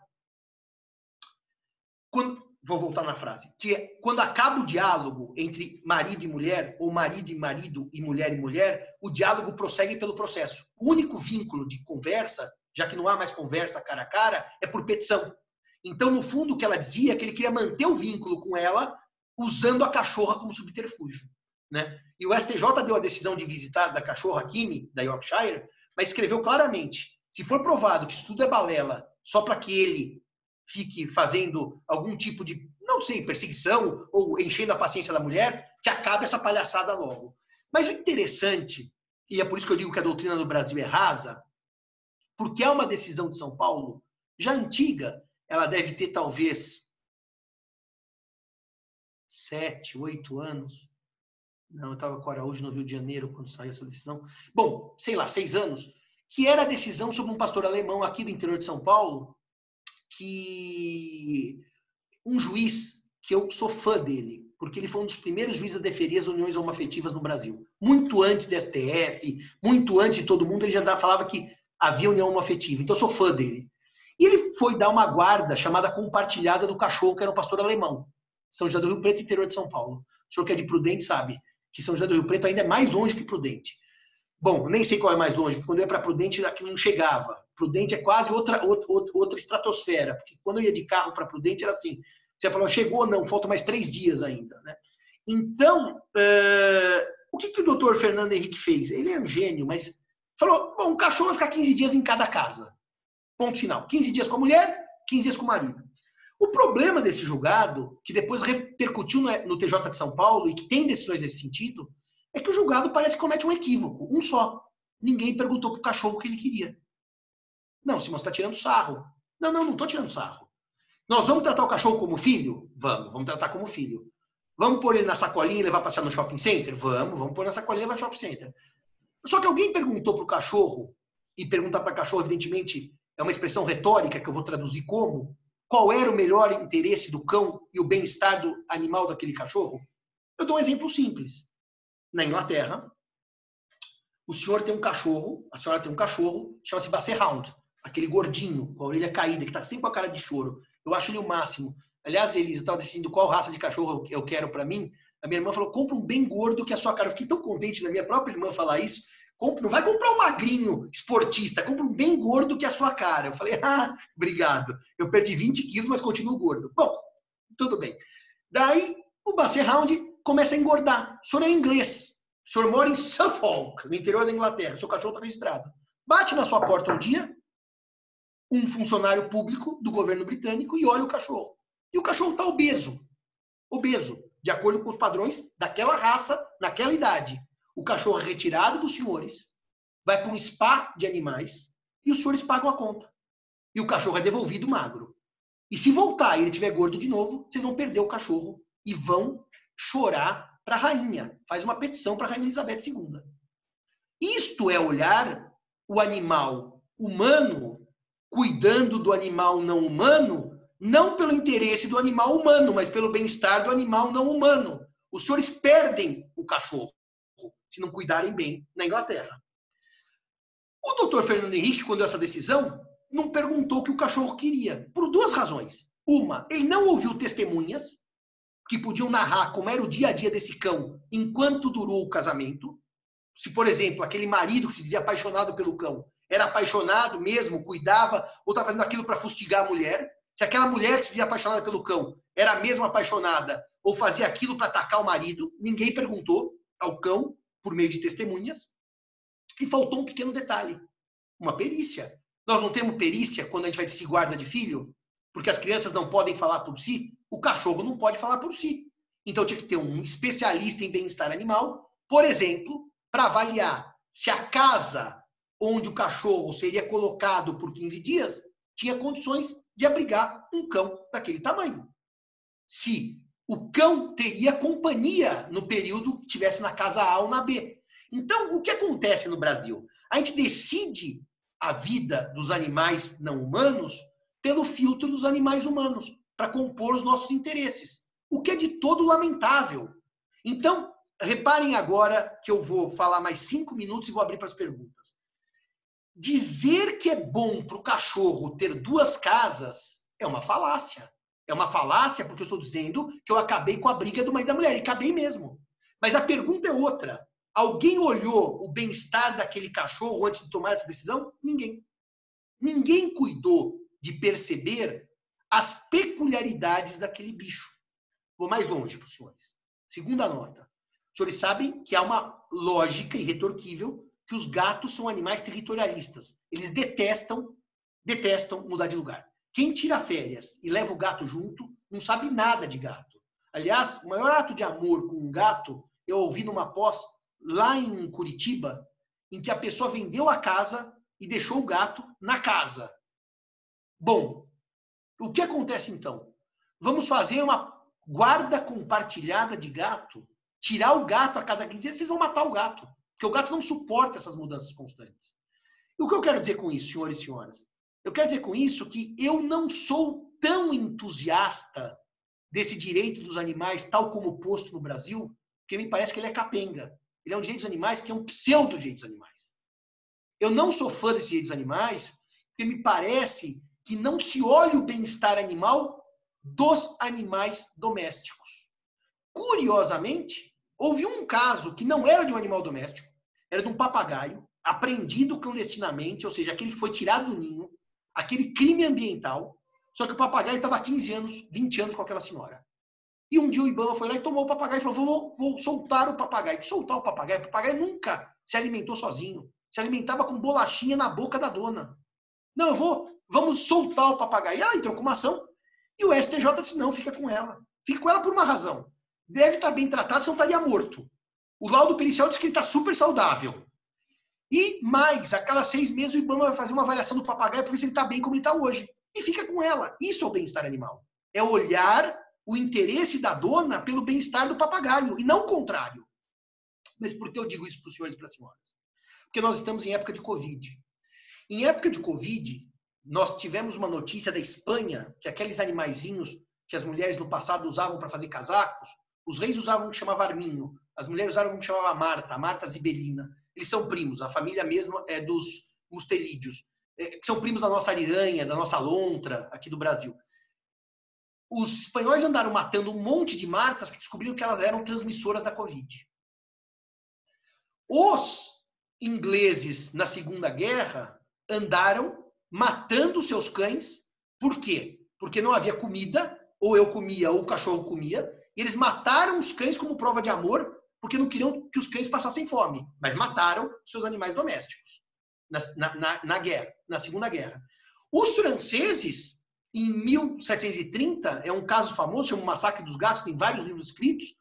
Vou voltar na frase. Que é quando acaba o diálogo entre marido e mulher, ou marido e mulher, o diálogo prossegue pelo processo. O único vínculo de conversa, já que não há mais conversa cara a cara, é por petição. Então, no fundo, o que ela dizia é que ele queria manter o vínculo com ela usando a cachorra como subterfúgio. Né? E o STJ deu a decisão de visitar da cachorra Kimi, da Yorkshire, mas escreveu claramente, se for provado que isso tudo é balela, só para que ele fique fazendo algum tipo de, não sei, perseguição ou enchendo a paciência da mulher, que acabe essa palhaçada logo. Mas o interessante, e é por isso que eu digo que a doutrina do Brasil é rasa, porque é uma decisão de São Paulo, já antiga, ela deve ter talvez 7, 8 anos. Não, eu estava com a Araújo no Rio de Janeiro quando saiu essa decisão. Bom, sei lá, 6 anos. Que era a decisão sobre um pastor alemão aqui do interior de São Paulo, que um juiz, que eu sou fã dele, porque ele foi um dos primeiros juízes a deferir as uniões homoafetivas no Brasil. Muito antes do STF, muito antes de todo mundo, ele já falava que havia união homoafetiva. Então, eu sou fã dele. E ele foi dar uma guarda chamada compartilhada do cachorro, que era um pastor alemão. São José do Rio Preto, interior de São Paulo. O senhor que é de Prudente sabe que São José do Rio Preto ainda é mais longe que Prudente. Bom, nem sei qual é mais longe, porque quando eu ia para Prudente, aquilo não chegava. Prudente é quase outra estratosfera, porque quando eu ia de carro para Prudente era assim, você falou, chegou? Não, faltam mais 3 dias ainda. Né? Então, o que o doutor Fernando Henrique fez? Ele é um gênio, mas falou, bom, o cachorro vai ficar 15 dias em cada casa. Ponto final. 15 dias com a mulher, 15 dias com o marido. O problema desse julgado, que depois repercutiu no TJ de São Paulo e que tem decisões nesse sentido, é que o julgado parece que comete um equívoco, um só. Ninguém perguntou pro cachorro o que ele queria. Não, Simão, você está tirando sarro. Não estou tirando sarro. Nós vamos tratar o cachorro como filho? Vamos tratar como filho. Vamos pôr ele na sacolinha e levar para passear no shopping center? Vamos pôr na sacolinha e levar no shopping center. Só que alguém perguntou pro cachorro, e perguntar para cachorro, evidentemente, é uma expressão retórica que eu vou traduzir como, qual era o melhor interesse do cão e o bem-estar do animal daquele cachorro? Eu dou um exemplo simples. Na Inglaterra, o senhor tem um cachorro, a senhora tem um cachorro, chama-se Basset Hound, aquele gordinho, com a orelha caída, que está sempre com a cara de choro. Eu acho ele o máximo. Aliás, Elisa, eu estava decidindo qual raça de cachorro eu quero para mim. A minha irmã falou, compra um bem gordo que a sua cara. Eu fiquei tão contente da minha própria irmã falar isso. Não vai comprar um magrinho esportista, compra um bem gordo que a sua cara. Eu falei, obrigado. Eu perdi 20 quilos, mas continuo gordo. Bom, tudo bem. Daí, o Basset Hound começa a engordar. O senhor é inglês. O senhor mora em Suffolk, no interior da Inglaterra. Seu cachorro está registrado. Bate na sua porta um dia, um funcionário público do governo britânico e olha o cachorro. E o cachorro está obeso. Obeso, de acordo com os padrões daquela raça, naquela idade. O cachorro é retirado dos senhores, vai para um spa de animais e os senhores pagam a conta. E o cachorro é devolvido magro. E se voltar e ele estiver gordo de novo, vocês vão perder o cachorro e vão chorar para a rainha. Faz uma petição para a rainha Elizabeth II. Isto é olhar o animal humano cuidando do animal não humano, não pelo interesse do animal humano, mas pelo bem-estar do animal não humano. Os senhores perdem o cachorro se não cuidarem bem na Inglaterra. O doutor Fernando Henrique, quando deu essa decisão, não perguntou o que o cachorro queria, por 2 razões. Uma, ele não ouviu testemunhas que podiam narrar como era o dia a dia desse cão enquanto durou o casamento. Se, por exemplo, aquele marido que se dizia apaixonado pelo cão era apaixonado mesmo, cuidava, ou estava fazendo aquilo para fustigar a mulher. Se aquela mulher que se dizia apaixonada pelo cão era mesmo apaixonada ou fazia aquilo para atacar o marido, ninguém perguntou ao cão por meio de testemunhas. E faltou um pequeno detalhe, uma perícia. Nós não temos perícia quando a gente vai decidir guarda de filho, porque as crianças não podem falar por si, o cachorro não pode falar por si. Então tinha que ter um especialista em bem-estar animal, por exemplo, para avaliar se a casa onde o cachorro seria colocado por 15 dias tinha condições de abrigar um cão daquele tamanho. Se o cão teria companhia no período que estivesse na casa A ou na B. Então, o que acontece no Brasil? A gente decide a vida dos animais não humanos pelo filtro dos animais humanos, para compor os nossos interesses, o que é de todo lamentável. Então, reparem agora que eu vou falar mais 5 minutos e vou abrir para as perguntas. Dizer que é bom para o cachorro ter 2 casas é uma falácia. É uma falácia porque eu estou dizendo que eu acabei com a briga do marido e da mulher. E acabei mesmo. Mas a pergunta é outra. Alguém olhou o bem-estar daquele cachorro antes de tomar essa decisão? Ninguém. Ninguém cuidou de perceber as peculiaridades daquele bicho. Vou mais longe para os senhores. Segunda nota. Os senhores sabem que há uma lógica irretorquível que os gatos são animais territorialistas. Eles detestam mudar de lugar. Quem tira férias e leva o gato junto não sabe nada de gato. Aliás, o maior ato de amor com um gato eu ouvi numa pós lá em Curitiba, em que a pessoa vendeu a casa e deixou o gato na casa. Bom, o que acontece então? Vamos fazer uma guarda compartilhada de gato, tirar o gato a cada 15 dias, vocês vão matar o gato, porque o gato não suporta essas mudanças constantes. E o que eu quero dizer com isso, senhores e senhoras? Eu quero dizer com isso que eu não sou tão entusiasta desse direito dos animais, tal como posto no Brasil, porque me parece que ele é capenga. Ele é um direito dos animais que é um pseudo-direito dos animais. Eu não sou fã desse direito dos animais, porque me parece que não se olha o bem-estar animal dos animais domésticos. Curiosamente, houve um caso que não era de um animal doméstico, era de um papagaio, apreendido clandestinamente, ou seja, aquele que foi tirado do ninho, aquele crime ambiental, só que o papagaio estava há 15 anos, 20 anos com aquela senhora. E um dia o Ibama foi lá e tomou o papagaio e falou, vou soltar o papagaio. Que soltar o papagaio nunca se alimentou sozinho. Se alimentava com bolachinha na boca da dona. Não, vamos soltar o papagaio. E ela entrou com uma ação e o STJ disse, não, fica com ela. Fica com ela por uma razão. Deve estar bem tratado, senão estaria morto. O laudo pericial diz que ele está super saudável. E mais, a cada 6 meses o Ibama vai fazer uma avaliação do papagaio para ver se ele está bem como ele está hoje. E fica com ela. Isso é o bem-estar animal. É olhar o interesse da dona pelo bem-estar do papagaio, e não o contrário. Mas por que eu digo isso para os senhores e para as senhoras? Porque nós estamos em época de Covid. Em época de Covid, nós tivemos uma notícia da Espanha, que aqueles animaizinhos que as mulheres no passado usavam para fazer casacos, os reis usavam um que chamava Arminho, as mulheres usavam um que chamava Marta, a Marta Zibelina. Eles são primos, a família mesma é dos mustelídeos, que são primos da nossa ariranha, da nossa lontra, aqui do Brasil. Os espanhóis andaram matando um monte de martas que descobriram que elas eram transmissoras da Covid. Os ingleses, na Segunda Guerra, andaram matando seus cães. Por quê? Porque não havia comida, ou eu comia, ou o cachorro comia, e eles mataram os cães como prova de amor, porque não queriam que os cães passassem fome, mas mataram seus animais domésticos na guerra, na Segunda Guerra. Os franceses, em 1730, é um caso famoso, chama o Massacre dos Gatos, tem vários livros escritos,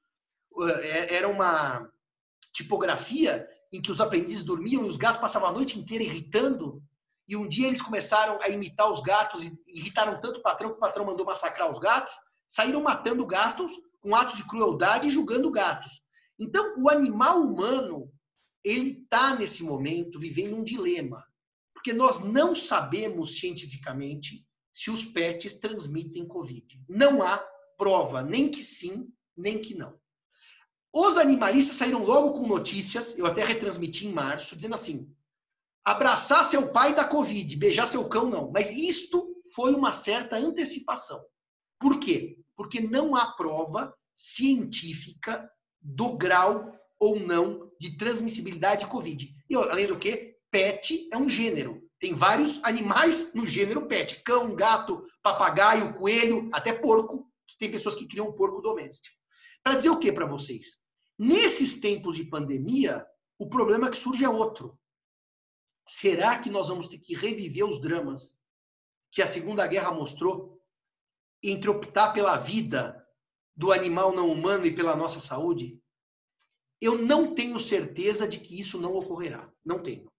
era uma tipografia em que os aprendizes dormiam e os gatos passavam a noite inteira irritando, e um dia eles começaram a imitar os gatos e irritaram tanto o patrão que o patrão mandou massacrar os gatos, saíram matando gatos com atos de crueldade e julgando gatos. Então, o animal humano, ele está nesse momento vivendo um dilema, porque nós não sabemos cientificamente se os pets transmitem Covid. Não há prova, nem que sim, nem que não. Os animalistas saíram logo com notícias, eu até retransmiti em março, dizendo assim, abraçar seu pai dá Covid, beijar seu cão não. Mas isto foi uma certa antecipação. Por quê? Porque não há prova científica do grau ou não de transmissibilidade de Covid. E além do que, pet é um gênero. Tem vários animais no gênero pet. Cão, gato, papagaio, coelho, até porco. Tem pessoas que criam um porco doméstico. Para dizer o que para vocês? Nesses tempos de pandemia, o problema que surge é outro. Será que nós vamos ter que reviver os dramas que a Segunda Guerra mostrou entre optar pela vida do animal não humano e pela nossa saúde? Eu não tenho certeza de que isso não ocorrerá. Não tenho.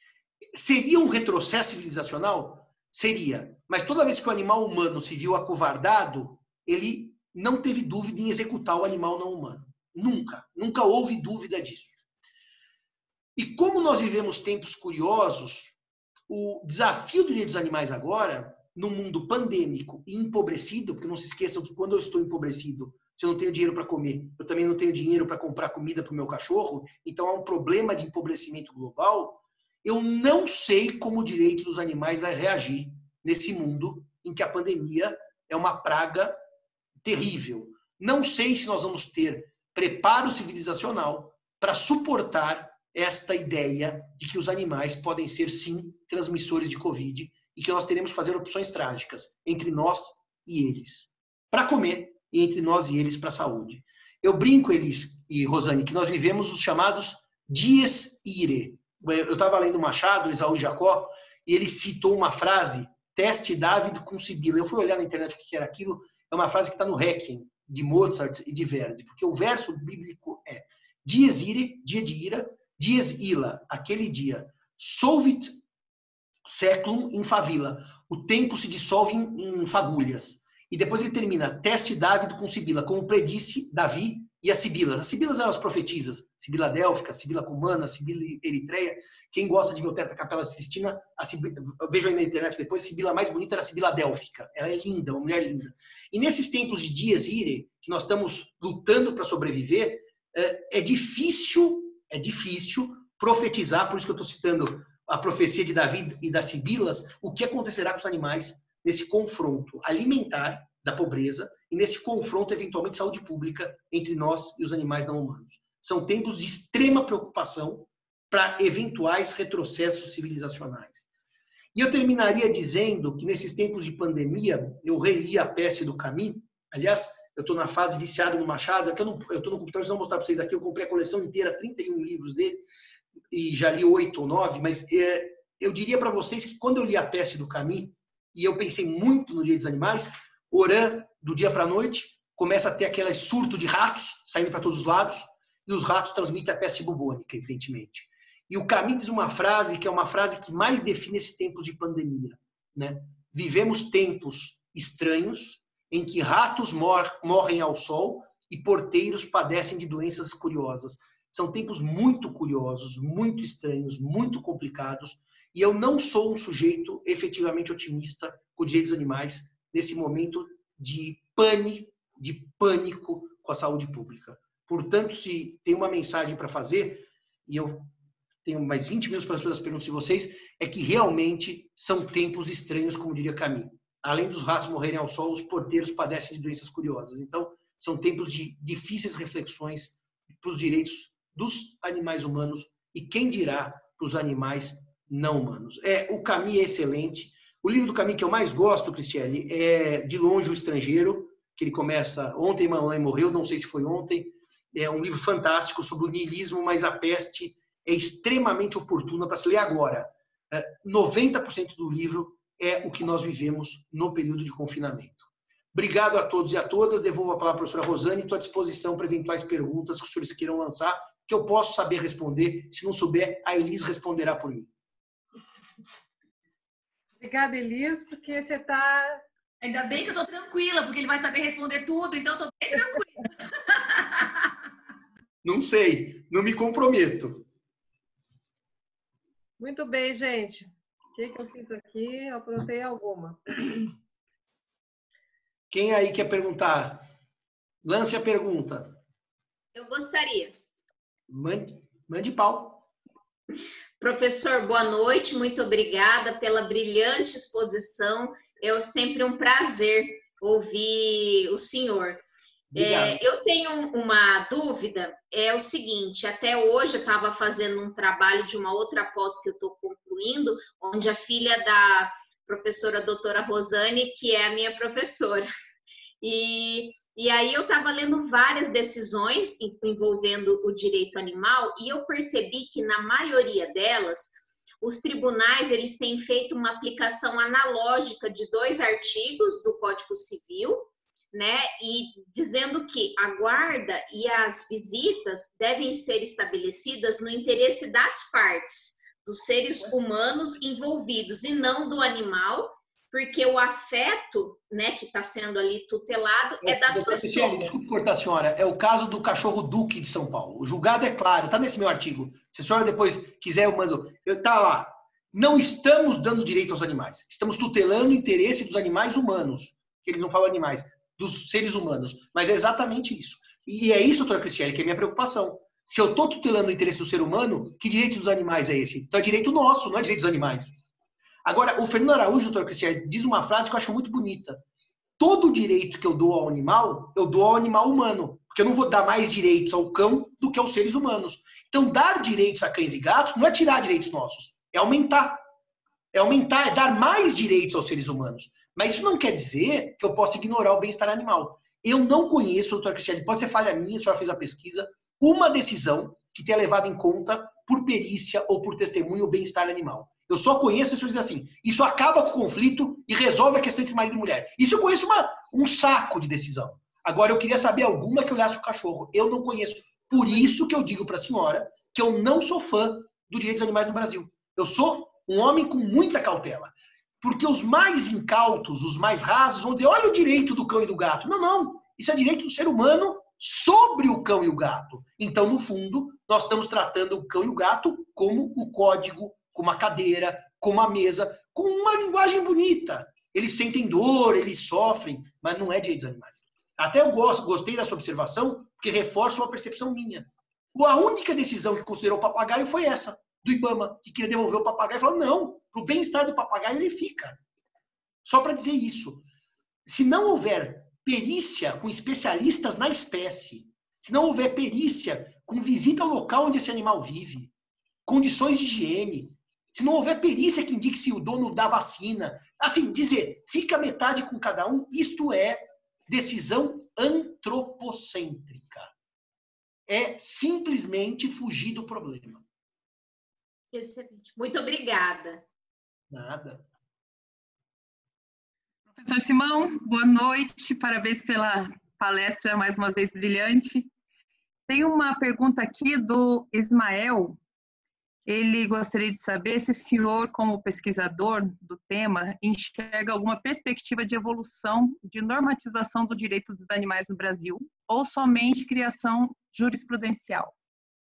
Seria um retrocesso civilizacional? Seria. Mas toda vez que o animal humano se viu acovardado, ele não teve dúvida em executar o animal não humano. Nunca. Nunca houve dúvida disso. E como nós vivemos tempos curiosos, o desafio do Dia dos Animais agora, num mundo pandêmico e empobrecido, porque não se esqueçam que quando eu estou empobrecido, se eu não tenho dinheiro para comer, eu também não tenho dinheiro para comprar comida para o meu cachorro, então há um problema de empobrecimento global. Eu não sei como o direito dos animais vai reagir nesse mundo em que a pandemia é uma praga terrível. Não sei se nós vamos ter preparo civilizacional para suportar esta ideia de que os animais podem ser, sim, transmissores de Covid e que nós teremos que fazer opções trágicas entre nós e eles para comer e entre nós e eles para a saúde. Eu brinco, Elis e Rosane, que nós vivemos os chamados dies irae. Eu estava lendo Machado, Esaú e Jacó, e ele citou uma frase, teste Dávid com Sibila. Eu fui olhar na internet o que era aquilo, é uma frase que está no Requiem, de Mozart e de Verdi, porque o verso bíblico é dies irae, dia de ira, dies illa, aquele dia, solvit seculum in favilla, o tempo se dissolve em fagulhas. E depois ele termina, teste Dávido com Sibila, como predisse Davi e as Sibilas. As Sibilas eram as profetisas, Sibila Délfica, Sibila Cumana, Sibila Eritreia. Quem gosta de ver o Tetra Capela Sistina, vejo aí na internet depois, a Sibila mais bonita era a Sibila Délfica. Ela é linda, uma mulher linda. E nesses tempos de Dies Irae, que nós estamos lutando para sobreviver, é difícil profetizar, por isso que eu estou citando a profecia de Davi e das Sibilas, o que acontecerá com os animais nesse confronto alimentar da pobreza e nesse confronto, eventualmente, de saúde pública entre nós e os animais não humanos. São tempos de extrema preocupação para eventuais retrocessos civilizacionais. E eu terminaria dizendo que, nesses tempos de pandemia, eu reli A Peste do Camus. Aliás, eu estou na fase viciada no Machado, eu estou no computador, não vou mostrar para vocês aqui, eu comprei a coleção inteira, 31 livros dele, e já li 8 ou 9, mas eu diria para vocês que quando eu li A Peste do Camus, e eu pensei muito no Dia dos Animais, Oran, do dia para a noite, começa a ter aquele surto de ratos saindo para todos os lados, e os ratos transmitem a peste bubônica, evidentemente. E o Camus diz uma frase que é uma frase que mais define esses tempos de pandemia, né? Vivemos tempos estranhos, em que ratos morrem ao sol e porteiros padecem de doenças curiosas. São tempos muito curiosos, muito estranhos, muito complicados, e eu não sou um sujeito efetivamente otimista com os direitos dos animais nesse momento de pânico com a saúde pública. Portanto, se tem uma mensagem para fazer, e eu tenho mais 20 minutos para as perguntas de vocês, é que realmente são tempos estranhos, como diria Camus. Além dos ratos morrerem ao sol, os porteiros padecem de doenças curiosas. Então, são tempos de difíceis reflexões para os direitos dos animais humanos e, quem dirá, para os animais não humanos. O Camus é excelente. O livro do Camus que eu mais gosto, Cristiane, é De Longe o Estrangeiro, que ele começa Ontem Mamãe Morreu, não sei se foi ontem. É um livro fantástico sobre o niilismo, mas a peste é extremamente oportuna para se ler agora. 90% do livro é o que nós vivemos no período de confinamento. Obrigado a todos e a todas. Devolvo a palavra à professora Rosane e estou à disposição para eventuais perguntas que os senhores queiram lançar, que eu posso saber responder. Se não souber, a Elis responderá por mim. Obrigada, Elis, porque você está... Ainda bem que eu estou tranquila, porque ele vai saber responder tudo, então estou bem tranquila. Não sei, não me comprometo. Muito bem, gente. O que eu fiz aqui? Eu aprontei alguma. Quem aí quer perguntar? Lance a pergunta. Eu gostaria. Mande pau. Professor, boa noite. Muito obrigada pela brilhante exposição. É sempre um prazer ouvir o senhor. Eu tenho uma dúvida, é o seguinte, até hoje eu estava fazendo um trabalho de uma outra pós que eu estou concluindo, onde a filha da professora doutora Rosane, que é a minha professora, e aí eu estava lendo várias decisões envolvendo o direito animal e eu percebi que na maioria delas, os tribunais eles têm feito uma aplicação analógica de 2 artigos do Código Civil, né, e dizendo que a guarda e as visitas devem ser estabelecidas no interesse das partes, dos seres humanos envolvidos e não do animal, porque o afeto, né, que está sendo ali tutelado é das pessoas. Desculpe cortar, senhora, é o caso do cachorro Duque de São Paulo. O julgado é claro, está nesse meu artigo. Se a senhora depois quiser, eu mando. Está lá. Não estamos dando direito aos animais. Estamos tutelando o interesse dos animais humanos. Que eles não falam animais. Dos seres humanos. Mas é exatamente isso. E é isso, doutora Cristiane, que é a minha preocupação. Se eu estou tutelando o interesse do ser humano, que direito dos animais é esse? Então é direito nosso, não é direito dos animais. Agora, o Fernando Araújo, doutora Cristiane, diz uma frase que eu acho muito bonita. Todo direito que eu dou ao animal, eu dou ao animal humano. Porque eu não vou dar mais direitos ao cão do que aos seres humanos. Então, dar direitos a cães e gatos não é tirar direitos nossos. É aumentar. É aumentar, é dar mais direitos aos seres humanos. Mas isso não quer dizer que eu possa ignorar o bem-estar animal. Eu não conheço, doutora Cristiane, pode ser falha minha, a senhora fez a pesquisa, uma decisão que tenha levado em conta, por perícia ou por testemunho, o bem-estar animal. Eu só conheço pessoas que dizem assim, isso acaba com o conflito e resolve a questão entre marido e mulher. Isso eu conheço um saco de decisão. Agora, eu queria saber alguma que olhasse o cachorro. Eu não conheço. Por isso que eu digo para a senhora que eu não sou fã do direito dos animais no Brasil. Eu sou um homem com muita cautela. Porque os mais incautos, os mais rasos, vão dizer, olha o direito do cão e do gato. Não, não. Isso é direito do ser humano sobre o cão e o gato. Então, no fundo, nós estamos tratando o cão e o gato como o código, como a cadeira, como a mesa, com uma linguagem bonita. Eles sentem dor, eles sofrem, mas não é direito dos animais. Até eu gostei dessa observação, porque reforça uma percepção minha. A única decisão que considerou o papagaio foi essa, do IBAMA, que queria devolver o papagaio. Falou, não, para o bem-estar do papagaio ele fica. Só para dizer isso. Se não houver perícia com especialistas na espécie, se não houver perícia com visita ao local onde esse animal vive, condições de higiene, se não houver perícia que indique se o dono dá vacina, assim, dizer, fica metade com cada um, isto é decisão antropocêntrica. É simplesmente fugir do problema. Excelente. Muito obrigada. Nada. Professor Simão, boa noite. Parabéns pela palestra, mais uma vez brilhante. Tem uma pergunta aqui do Ismael. Ele gostaria de saber se o senhor, como pesquisador do tema, enxerga alguma perspectiva de evolução, de normatização do direito dos animais no Brasil, ou somente criação jurisprudencial?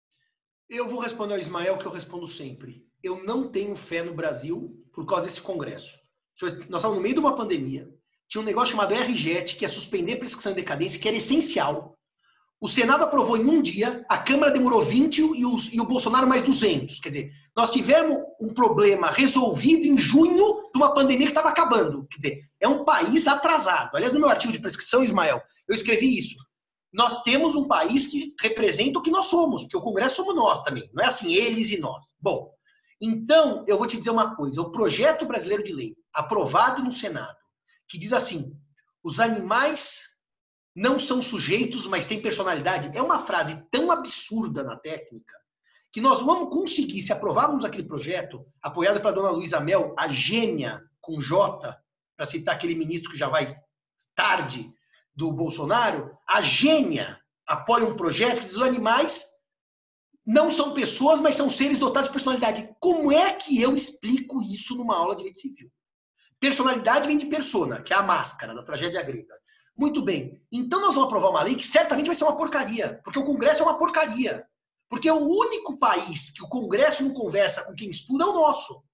Eu vou responder ao Ismael que eu respondo sempre. Eu não tenho fé no Brasil por causa desse congresso. Nós estávamos no meio de uma pandemia. Tinha um negócio chamado RJET, que é suspender prescrição e decadência, que era essencial. O Senado aprovou em um dia, a Câmara demorou 20 e o Bolsonaro mais 200. Quer dizer, nós tivemos um problema resolvido em junho de uma pandemia que estava acabando. Quer dizer, é um país atrasado. Aliás, no meu artigo de prescrição, Ismael, eu escrevi isso. Nós temos um país que representa o que nós somos, porque o Congresso somos nós também. Não é assim, eles e nós. Bom, então, eu vou te dizer uma coisa. O projeto brasileiro de lei, aprovado no Senado, que diz assim, os animais não são sujeitos, mas têm personalidade, é uma frase tão absurda na técnica, que nós vamos conseguir, se aprovarmos aquele projeto, apoiado pela dona Luísa Mel, a gênia, com J, para citar aquele ministro que já vai tarde do Bolsonaro, a gênia apoia um projeto que diz os animais não são pessoas, mas são seres dotados de personalidade. Como é que eu explico isso numa aula de direito civil? Personalidade vem de persona, que é a máscara da tragédia grega. Muito bem. Então nós vamos aprovar uma lei que certamente vai ser uma porcaria, porque o Congresso é uma porcaria. Porque o único país que o Congresso não conversa com quem estuda é o nosso.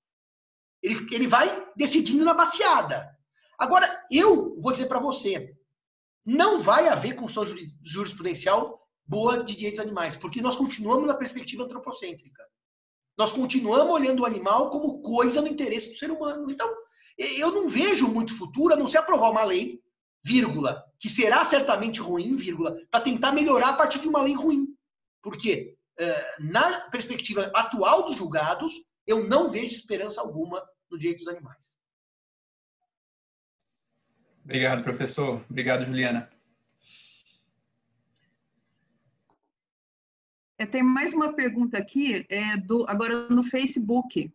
Ele vai decidindo na baseada. Agora, eu vou dizer para você, não vai haver construção jurisprudencial boa de direitos animais, porque nós continuamos na perspectiva antropocêntrica. Nós continuamos olhando o animal como coisa no interesse do ser humano. Então, eu não vejo muito futuro a não ser aprovar uma lei, vírgula, que será certamente ruim, vírgula, para tentar melhorar a partir de uma lei ruim. Porque, na perspectiva atual dos julgados, eu não vejo esperança alguma no direito dos animais. Obrigado, professor. Obrigado, Juliana. Tem mais uma pergunta aqui, agora no Facebook,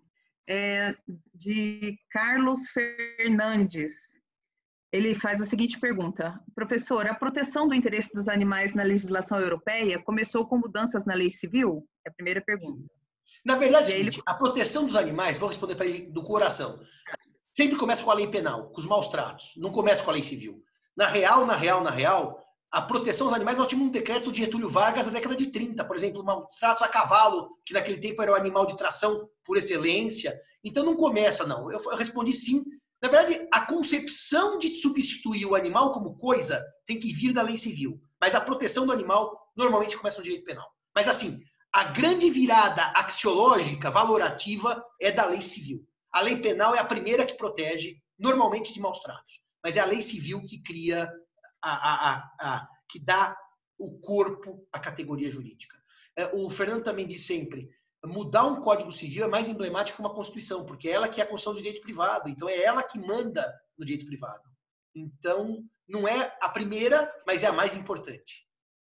de Carlos Fernandes. Ele faz a seguinte pergunta. Professor, a proteção do interesse dos animais na legislação europeia começou com mudanças na lei civil? É a primeira pergunta. Na verdade, a proteção dos animais, vou responder para ele do coração, sempre começa com a lei penal, com os maus tratos. Não começa com a lei civil. Na real, a proteção dos animais, nós tínhamos um decreto de Getúlio Vargas na década de 30, por exemplo, maus tratos a cavalo, que naquele tempo era o animal de tração por excelência. Então não começa, não. Eu respondi sim. Na verdade, a concepção de substituir o animal como coisa tem que vir da lei civil. Mas a proteção do animal normalmente começa no direito penal. Mas assim, a grande virada axiológica, valorativa, é da lei civil. A lei penal é a primeira que protege, normalmente de maus tratos. Mas é a lei civil que cria, que dá o corpo à categoria jurídica. O Fernando também diz sempre, mudar um código civil é mais emblemático que uma Constituição, porque é ela que é a Constituição do direito privado, então é ela que manda no direito privado. Então, não é a primeira, mas é a mais importante.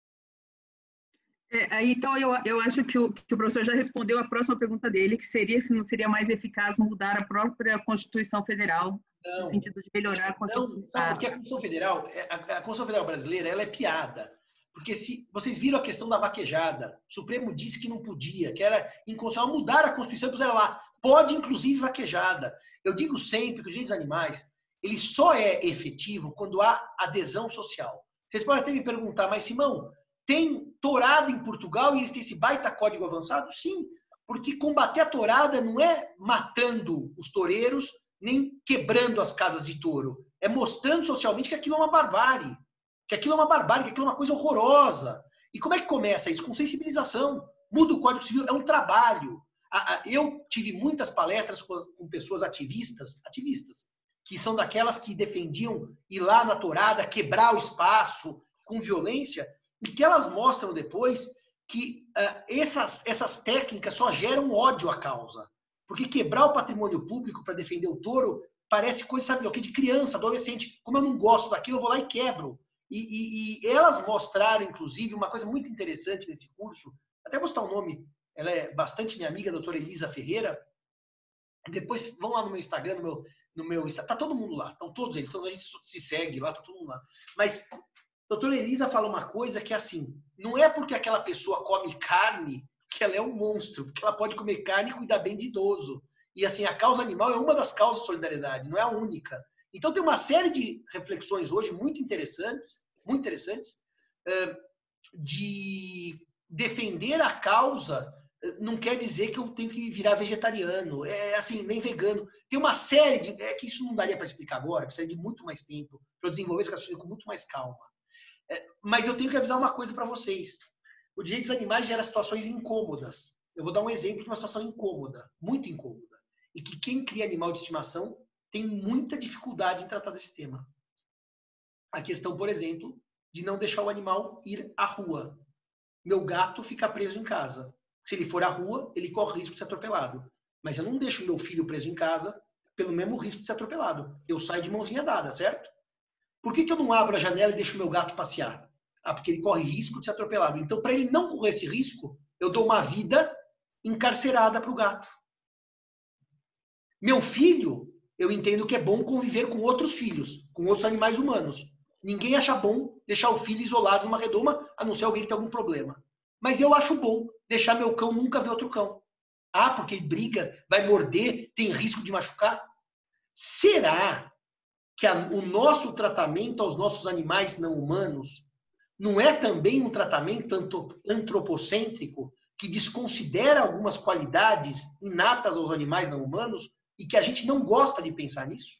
Então, eu acho que o professor já respondeu a próxima pergunta dele, que seria se não seria mais eficaz mudar a própria Constituição Federal, no sentido de melhorar a Constituição. Não, sabe por que a Constituição Federal brasileira, ela é piada. Porque se vocês viram a questão da vaquejada, o Supremo disse que não podia, que era inconstitucional, mudar a Constituição e puseram lá, pode inclusive vaquejada. Eu digo sempre que o direito dos animais, ele só é efetivo quando há adesão social. Vocês podem até me perguntar, mas Simão, tem tourada em Portugal e eles têm esse baita código avançado? Sim, porque combater a tourada não é matando os toureiros, nem quebrando as casas de touro. É mostrando socialmente que aquilo é uma barbárie. Que aquilo é uma barbárie, que aquilo é uma coisa horrorosa. E como é que começa isso? Com sensibilização. Muda o Código Civil, é um trabalho. Eu tive muitas palestras com pessoas ativistas, que são daquelas que defendiam ir lá na tourada, quebrar o espaço com violência, e que elas mostram depois que essas técnicas só geram ódio à causa. Porque quebrar o patrimônio público para defender o touro parece coisa, sabe, de criança, adolescente. Como eu não gosto daquilo, eu vou lá e quebro. E elas mostraram, inclusive, uma coisa muito interessante nesse curso, até vou citar o nome, ela é bastante minha amiga, a doutora Elisa Ferreira. Depois vão lá no meu Instagram, no meu Instagram, tá todo mundo lá, estão todos eles, a gente se segue lá, tá todo mundo lá. Mas a doutora Elisa fala uma coisa que é assim, não é porque aquela pessoa come carne que ela é um monstro, porque ela pode comer carne e cuidar bem de idoso. E assim, a causa animal é uma das causas de solidariedade, não é a única. Então tem uma série de reflexões hoje muito interessantes, de defender a causa não quer dizer que eu tenho que virar vegetariano, assim, nem vegano. Tem uma série de... que isso não daria para explicar agora, precisa de muito mais tempo para eu desenvolver esse raciocínio com muito mais calma. Mas eu tenho que avisar uma coisa para vocês. O direito dos animais gera situações incômodas. Eu vou dar um exemplo de uma situação incômoda, muito incômoda, e que quem cria animal de estimação tem muita dificuldade em tratar desse tema. A questão, por exemplo, de não deixar o animal ir à rua. Meu gato fica preso em casa. Se ele for à rua, ele corre risco de ser atropelado. Mas eu não deixo meu filho preso em casa pelo mesmo risco de ser atropelado. Eu saio de mãozinha dada, certo? Por que eu não abro a janela e deixo meu gato passear? Porque ele corre risco de ser atropelado. Então, para ele não correr esse risco, eu dou uma vida encarcerada para o gato. Meu filho, eu entendo que é bom conviver com outros filhos, com outros animais humanos. Ninguém acha bom deixar o filho isolado numa redoma, a não ser alguém que tem algum problema. Mas eu acho bom deixar meu cão nunca ver outro cão. Porque ele briga, vai morder, tem risco de machucar? Será que o nosso tratamento aos nossos animais não humanos não é também um tratamento antropocêntrico que desconsidera algumas qualidades inatas aos animais não humanos e que a gente não gosta de pensar nisso?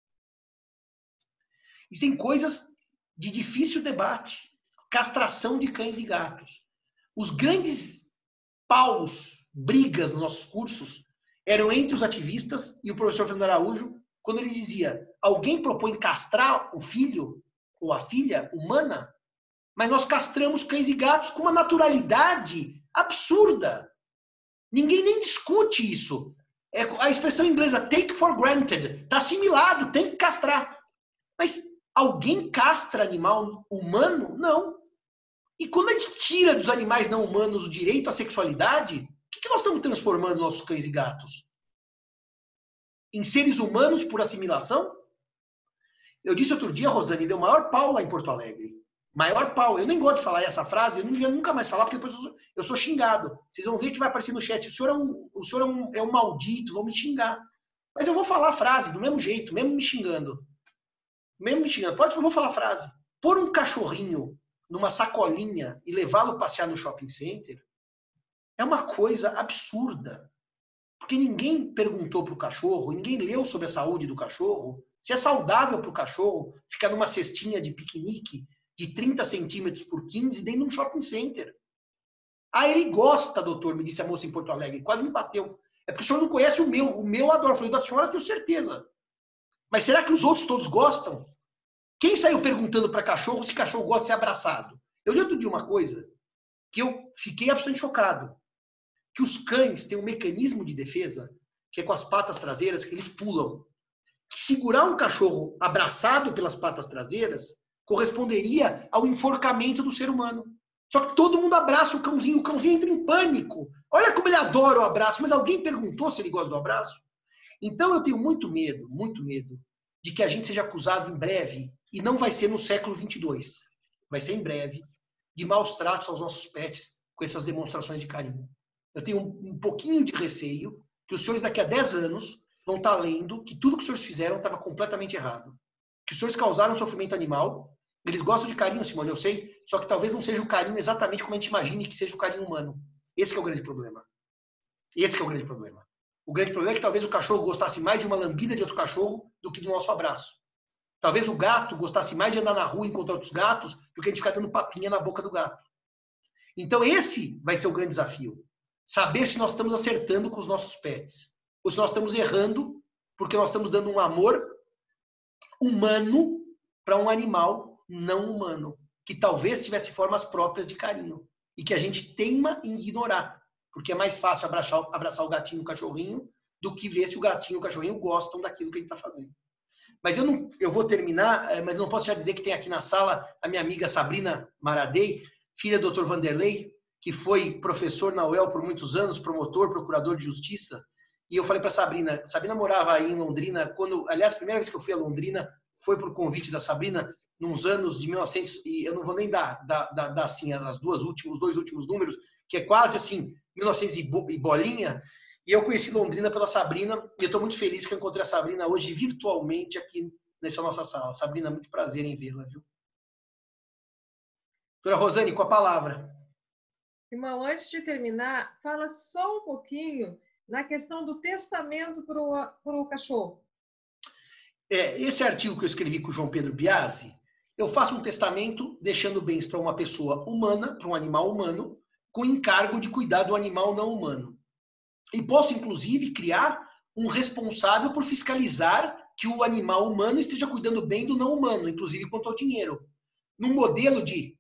Existem coisas de difícil debate. Castração de cães e gatos. Os grandes paus, brigas nos nossos cursos, eram entre os ativistas e o professor Fernando Araújo, quando ele dizia, alguém propõe castrar o filho ou a filha humana, mas nós castramos cães e gatos com uma naturalidade absurda. Ninguém nem discute isso. A expressão inglesa, take for granted, está assimilado, tem que castrar. Mas alguém castra animal humano? Não. E quando a gente tira dos animais não humanos o direito à sexualidade, o que nós estamos transformando nossos cães e gatos? Em seres humanos por assimilação? Eu disse outro dia, Rosane, deu maior pau lá em Porto Alegre. Maior pau. Eu nem gosto de falar essa frase, eu não ia nunca mais falar, porque depois eu sou xingado. Vocês vão ver que vai aparecer no chat, o senhor é um maldito, vão me xingar. Mas eu vou falar a frase do mesmo jeito, mesmo me xingando. Eu vou falar a frase. Pôr um cachorrinho numa sacolinha e levá-lo passear no shopping center é uma coisa absurda. Porque ninguém perguntou para o cachorro, ninguém leu sobre a saúde do cachorro, se é saudável para o cachorro ficar numa cestinha de piquenique de 30 centímetros por 15 dentro de um shopping center. Ele gosta, doutor, me disse a moça em Porto Alegre, quase me bateu. É porque o senhor não conhece o meu adoro. Eu falei, da senhora eu tenho certeza. Mas será que os outros todos gostam? Quem saiu perguntando para cachorro se cachorro gosta de ser abraçado? Eu li outro dia uma coisa que eu fiquei absolutamente chocado. Que os cães têm um mecanismo de defesa, que é com as patas traseiras, que eles pulam. Que segurar um cachorro abraçado pelas patas traseiras corresponderia ao enforcamento do ser humano. Só que todo mundo abraça o cãozinho entra em pânico. Olha como ele adora o abraço, mas alguém perguntou se ele gosta do abraço? Então eu tenho muito medo de que a gente seja acusado em breve, e não vai ser no século 22, vai ser em breve, de maus tratos aos nossos pets com essas demonstrações de carinho. Eu tenho um pouquinho de receio que os senhores daqui a 10 anos vão estar lendo que tudo que os senhores fizeram estava completamente errado. Que os senhores causaram sofrimento animal. Eles gostam de carinho, Simone, eu sei, só que talvez não seja o carinho exatamente como a gente imagine que seja o carinho humano. Esse que é o grande problema. Esse que é o grande problema. O grande problema é que talvez o cachorro gostasse mais de uma lambida de outro cachorro do que do nosso abraço. Talvez o gato gostasse mais de andar na rua e encontrar outros gatos do que a gente ficar dando papinha na boca do gato. Então esse vai ser o grande desafio. Saber se nós estamos acertando com os nossos pets. Ou se nós estamos errando porque nós estamos dando um amor humano para um animal não humano. Que talvez tivesse formas próprias de carinho. E que a gente teima em ignorar. Porque é mais fácil abraçar o gatinho e o cachorrinho do que ver se o gatinho e o cachorrinho gostam daquilo que a gente está fazendo. Mas eu vou terminar, mas não posso já dizer que tem aqui na sala a minha amiga Sabrina Maradei, filha do Dr. Vanderlei, que foi professor na UEL por muitos anos, promotor, procurador de justiça. E eu falei para Sabrina morava aí em Londrina, aliás, a primeira vez que eu fui a Londrina foi por convite da Sabrina, nos anos de 1900, e eu não vou nem dar assim, os dois últimos números, que é quase assim, 1900 e bolinha. E eu conheci Londrina pela Sabrina, e eu estou muito feliz que eu encontrei a Sabrina hoje virtualmente aqui nessa nossa sala. Sabrina, muito prazer em vê-la, viu? Doutora Rosane, com a palavra. Simão, antes de terminar, fala só um pouquinho na questão do testamento para o cachorro. Esse artigo que eu escrevi com o João Pedro Biasi, eu faço um testamento deixando bens para uma pessoa humana, para um animal humano, com encargo de cuidar do animal não humano. E posso, inclusive, criar um responsável por fiscalizar que o animal humano esteja cuidando bem do não humano, inclusive quanto ao dinheiro. Num modelo de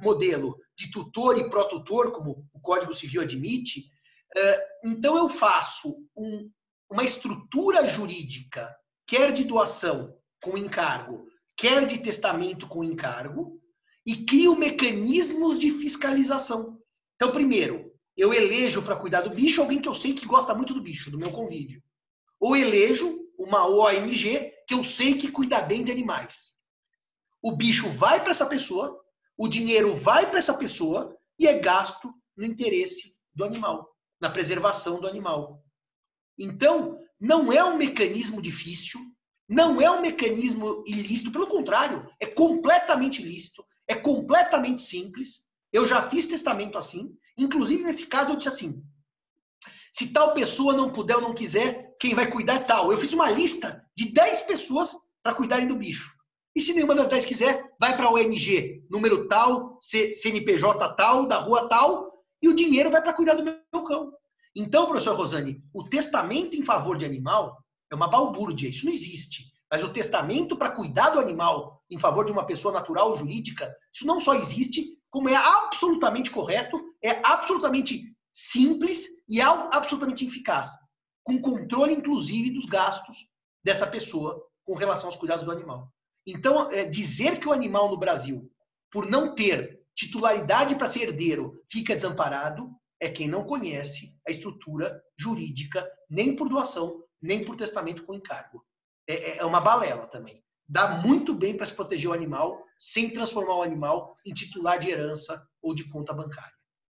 tutor e pró-tutor, como o Código Civil admite, então eu faço uma estrutura jurídica, quer de doação com encargo, quer de testamento com encargo, e crio mecanismos de fiscalização. Então, primeiro, eu elejo para cuidar do bicho alguém que eu sei que gosta muito do bicho, do meu convívio. Ou elejo uma ONG que eu sei que cuida bem de animais. O bicho vai para essa pessoa, o dinheiro vai para essa pessoa e é gasto no interesse do animal, na preservação do animal. Então, não é um mecanismo difícil, não é um mecanismo ilícito, pelo contrário, é completamente lícito, é completamente simples. Eu já fiz testamento assim. Inclusive, nesse caso, eu disse assim, se tal pessoa não puder ou não quiser, quem vai cuidar é tal. Eu fiz uma lista de 10 pessoas para cuidarem do bicho. E se nenhuma das 10 quiser, vai para a ONG, número tal, CNPJ tal, da rua tal, e o dinheiro vai para cuidar do meu cão. Então, professor Rosane, o testamento em favor de animal é uma balbúrdia, isso não existe. Mas o testamento para cuidar do animal em favor de uma pessoa natural ou jurídica, isso não só existe, como é absolutamente correto, é absolutamente simples e absolutamente eficaz, com controle, inclusive, dos gastos dessa pessoa com relação aos cuidados do animal. Então, dizer que o animal no Brasil, por não ter titularidade para ser herdeiro, fica desamparado, é quem não conhece a estrutura jurídica, nem por doação, nem por testamento com encargo. É uma balela também. Dá muito bem para se proteger o animal, sem transformar o animal em titular de herança ou de conta bancária.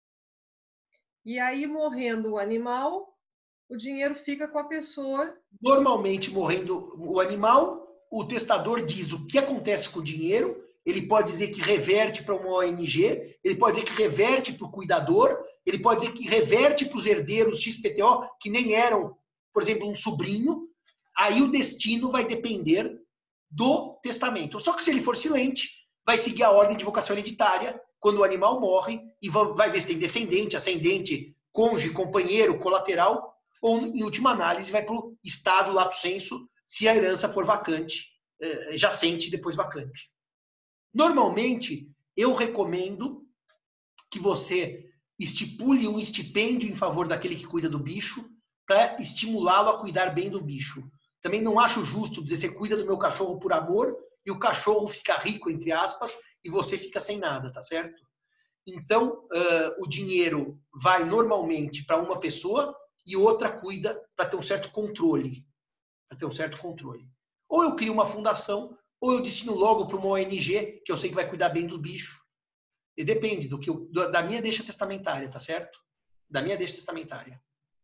E aí, morrendo o animal, o dinheiro fica com a pessoa. Normalmente, morrendo o animal, o testador diz o que acontece com o dinheiro, ele pode dizer que reverte para uma ONG, ele pode dizer que reverte para o cuidador, ele pode dizer que reverte para os herdeiros XPTO, que nem eram, por exemplo, um sobrinho. Aí o destino vai depender do testamento. Só que se ele for silente, vai seguir a ordem de vocação hereditária quando o animal morre e vai ver se tem descendente, ascendente, cônjuge, companheiro, colateral, ou, em última análise, vai para o estado lato sensu, se a herança for vacante, jacente e depois vacante. Normalmente, eu recomendo que você estipule um estipêndio em favor daquele que cuida do bicho para estimulá-lo a cuidar bem do bicho. Também não acho justo dizer você cuida do meu cachorro por amor e o cachorro fica rico, entre aspas, e você fica sem nada, tá certo? Então, o dinheiro vai normalmente para uma pessoa e outra cuida para ter um certo controle. Ou eu crio uma fundação, ou eu destino logo para uma ONG, que eu sei que vai cuidar bem do bicho. E depende da minha deixa testamentária, tá certo? Da minha deixa testamentária.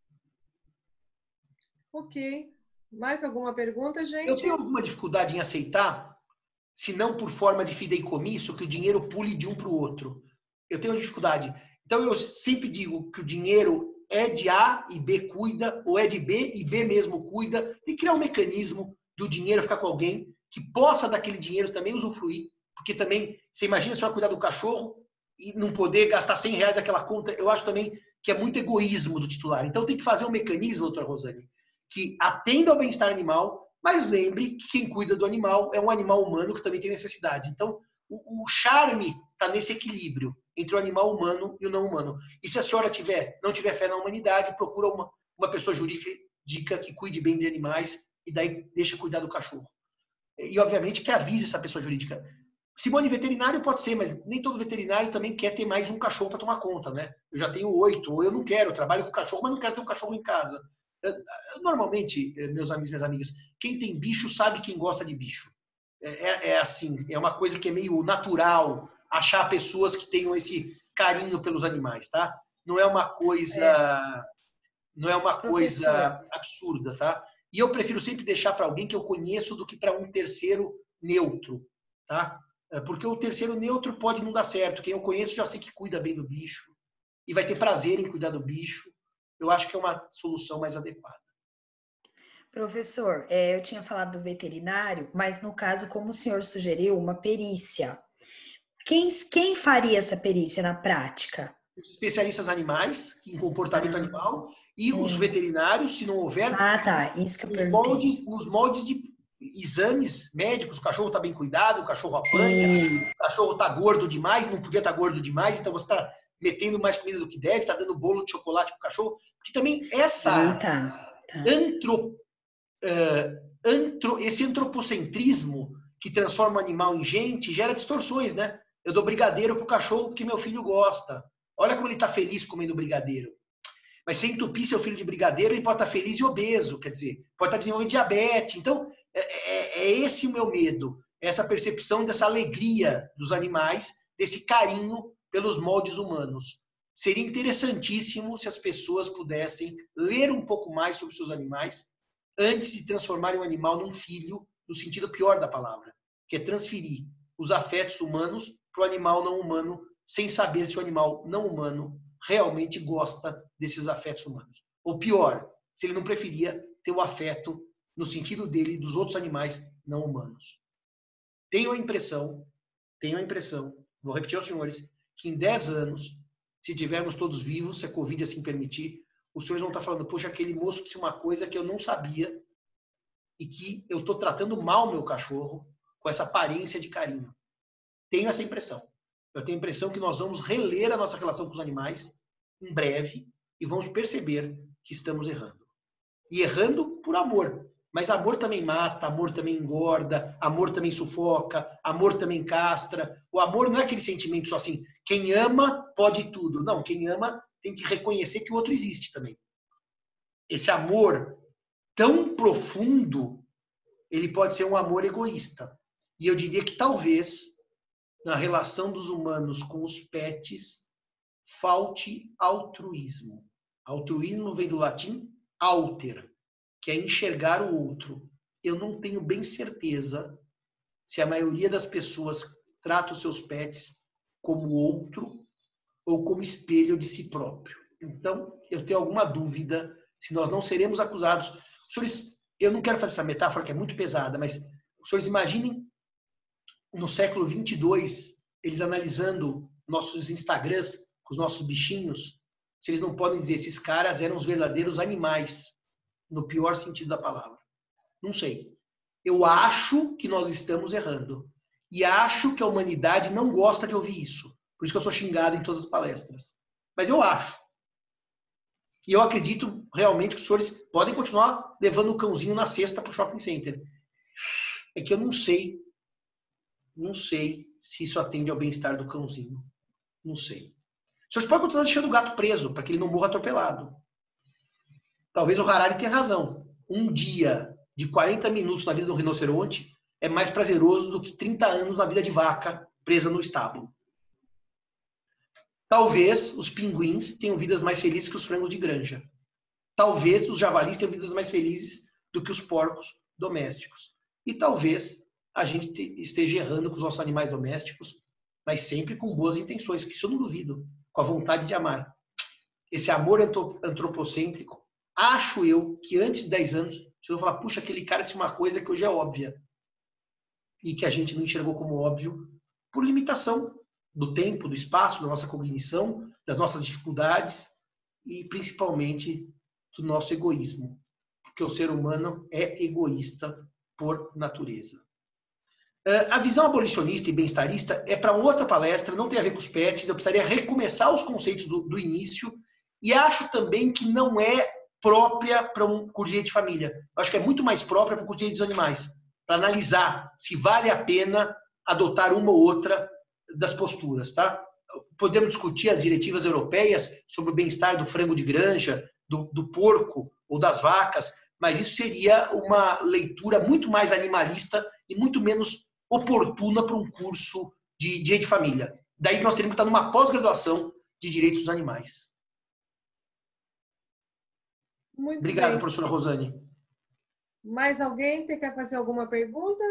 Ok. Mais alguma pergunta, gente? Eu tenho alguma dificuldade em aceitar, se não por forma de fideicomisso, que o dinheiro pule de um para o outro. Eu tenho dificuldade. Então, eu sempre digo que o dinheiro é de A e B cuida, ou é de B e B mesmo cuida. Tem que criar um mecanismo do dinheiro ficar com alguém que possa daquele dinheiro também usufruir. Porque também, você imagina a senhora cuidar do cachorro e não poder gastar R$100 daquela conta. Eu acho também que é muito egoísmo do titular. Então, tem que fazer um mecanismo, doutora Rosane, que atenda ao bem-estar animal, mas lembre que quem cuida do animal é um animal humano que também tem necessidades. Então, o charme está nesse equilíbrio entre o animal humano e o não humano. E se a senhora não tiver fé na humanidade, procura uma pessoa jurídica que cuide bem de animais e daí deixa cuidar do cachorro. E, obviamente, que avise essa pessoa jurídica. Simone, veterinário pode ser, mas nem todo veterinário também quer ter mais um cachorro para tomar conta, né? Eu já tenho 8, ou eu não quero, eu trabalho com cachorro, mas não quero ter um cachorro em casa. Normalmente, meus amigos e minhas amigas, quem tem bicho sabe quem gosta de bicho. É assim, é uma coisa que é meio natural achar pessoas que tenham esse carinho pelos animais, tá? Não é uma coisa, não é uma coisa absurda, tá? E eu prefiro sempre deixar para alguém que eu conheço do que para um terceiro neutro, tá? Porque o terceiro neutro pode não dar certo. Quem eu conheço já sei que cuida bem do bicho e vai ter prazer em cuidar do bicho. Eu acho que é uma solução mais adequada. Professor, eu tinha falado do veterinário, mas no caso, como o senhor sugeriu, uma perícia. Quem faria essa perícia na prática? Os especialistas animais, em comportamento animal, e os veterinários, se não houver, tá, isso que eu perguntei. Nos moldes de exames médicos, o cachorro está bem cuidado, o cachorro apanha, o cachorro está gordo demais, não podia estar gordo demais, então você está metendo mais comida do que deve, está dando bolo de chocolate para o cachorro, porque também esse antropocentrismo que transforma o animal em gente gera distorções, né? Eu dou brigadeiro pro cachorro porque meu filho gosta. Olha como ele está feliz comendo brigadeiro. Mas se entupir seu filho de brigadeiro, ele pode estar feliz e obeso, quer dizer, pode estar desenvolvendo diabetes. Então, é esse o meu medo, essa percepção dessa alegria dos animais, desse carinho pelos moldes humanos. Seria interessantíssimo se as pessoas pudessem ler um pouco mais sobre seus animais antes de transformarem o animal num filho, no sentido pior da palavra, que é transferir os afetos humanos para o animal não humano, sem saber se o animal não humano realmente gosta desses afetos humanos. Ou pior, se ele não preferia ter o afeto no sentido dele dos outros animais não humanos. Tenho a impressão, vou repetir aos senhores, que em 10 anos, se tivermos todos vivos, se a Covid assim permitir, os senhores vão estar falando, poxa, aquele moço disse uma coisa que eu não sabia e que eu estou tratando mal meu cachorro com essa aparência de carinho. Tenho essa impressão. Eu tenho a impressão que nós vamos reler a nossa relação com os animais em breve e vamos perceber que estamos errando. E errando por amor. Mas amor também mata, amor também engorda, amor também sufoca, amor também castra. O amor não é aquele sentimento só assim, quem ama pode tudo. Não, quem ama tem que reconhecer que o outro existe também. Esse amor tão profundo, ele pode ser um amor egoísta. E eu diria que talvez, na relação dos humanos com os pets, falte altruísmo. Altruísmo vem do latim alter, que é enxergar o outro. Eu não tenho bem certeza se a maioria das pessoas trata os seus pets como outro ou como espelho de si próprio. Então, eu tenho alguma dúvida se nós não seremos acusados. Senhores, eu não quero fazer essa metáfora que é muito pesada, mas os senhores imaginem no século 22, eles analisando nossos Instagrams com os nossos bichinhos, se eles não podem dizer esses caras eram os verdadeiros animais, no pior sentido da palavra. Não sei. Eu acho que nós estamos errando. E acho que a humanidade não gosta de ouvir isso. Por isso que eu sou xingado em todas as palestras. Mas eu acho. E eu acredito realmente que os senhores podem continuar levando o cãozinho na cesta para o shopping center. É que eu não sei se isso atende ao bem-estar do cãozinho. Não sei. Os senhores podem continuar deixando o gato preso para que ele não morra atropelado. Talvez o Harari tenha razão. Um dia de 40 minutos na vida do rinoceronte é mais prazeroso do que 30 anos na vida de vaca presa no estábulo. Talvez os pinguins tenham vidas mais felizes que os frangos de granja. Talvez os javalis tenham vidas mais felizes do que os porcos domésticos. E talvez a gente esteja errando com os nossos animais domésticos, mas sempre com boas intenções, que isso eu não duvido, com a vontade de amar. Esse amor antropocêntrico, acho eu que antes de 10 anos, se eu falar, puxa, aquele cara disse uma coisa que hoje é óbvia e que a gente não enxergou como óbvio por limitação do tempo, do espaço, da nossa cognição, das nossas dificuldades e principalmente do nosso egoísmo, porque o ser humano é egoísta por natureza. A visão abolicionista e bem-estarista é para outra palestra, não tem a ver com os pets, eu precisaria recomeçar os conceitos do início, e acho também que não é própria para um curso de direito de família. Eu acho que é muito mais própria para o curso de direito dos animais, para analisar se vale a pena adotar uma ou outra das posturas, tá? Podemos discutir as diretivas europeias sobre o bem-estar do frango de granja, do porco ou das vacas, mas isso seria uma leitura muito mais animalista e muito menos oportuna para um curso de direito de família. Daí nós teríamos que estar numa pós-graduação de direitos dos animais. Muito Obrigado, bem. professora Rosane. Mais alguém quer fazer alguma pergunta?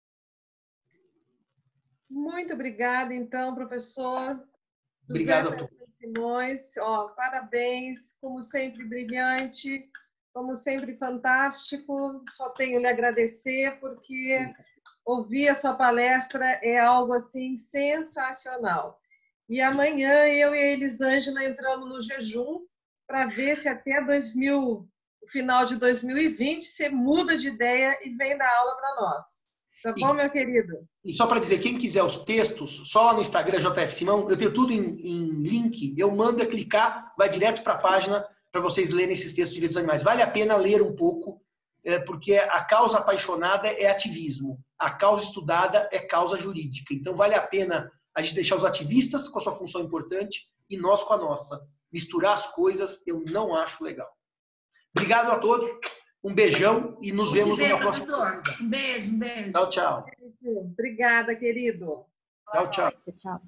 Muito obrigada, então, professor. Obrigado a todos. Simões, parabéns, como sempre brilhante, como sempre fantástico. Só tenho lhe agradecer, porque ouvir a sua palestra é algo assim sensacional. E amanhã eu e a Elisângela entramos no jejum para ver se até o final de 2020 você muda de ideia e vem dar aula para nós. Tá bom, meu querido? E só para dizer, quem quiser os textos, só lá no Instagram, JF Simão, eu tenho tudo em link, eu mando clicar, vai direto para a página para vocês lerem esses textos de direitos dos animais. Vale a pena ler um pouco, porque a causa apaixonada é ativismo, a causa estudada é causa jurídica. Então vale a pena a gente deixar os ativistas com a sua função importante e nós com a nossa. Misturar as coisas eu não acho legal. Obrigado a todos. Um beijão e nos vemos numa próxima. Professor. Um beijo, um beijo. Tchau, tchau. Obrigada, querido. Tchau, tchau. Tchau.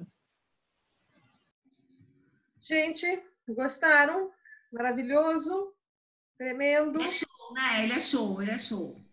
Gente, gostaram? Maravilhoso? Tremendo. Ele é show, né? Ele é show, ele é show.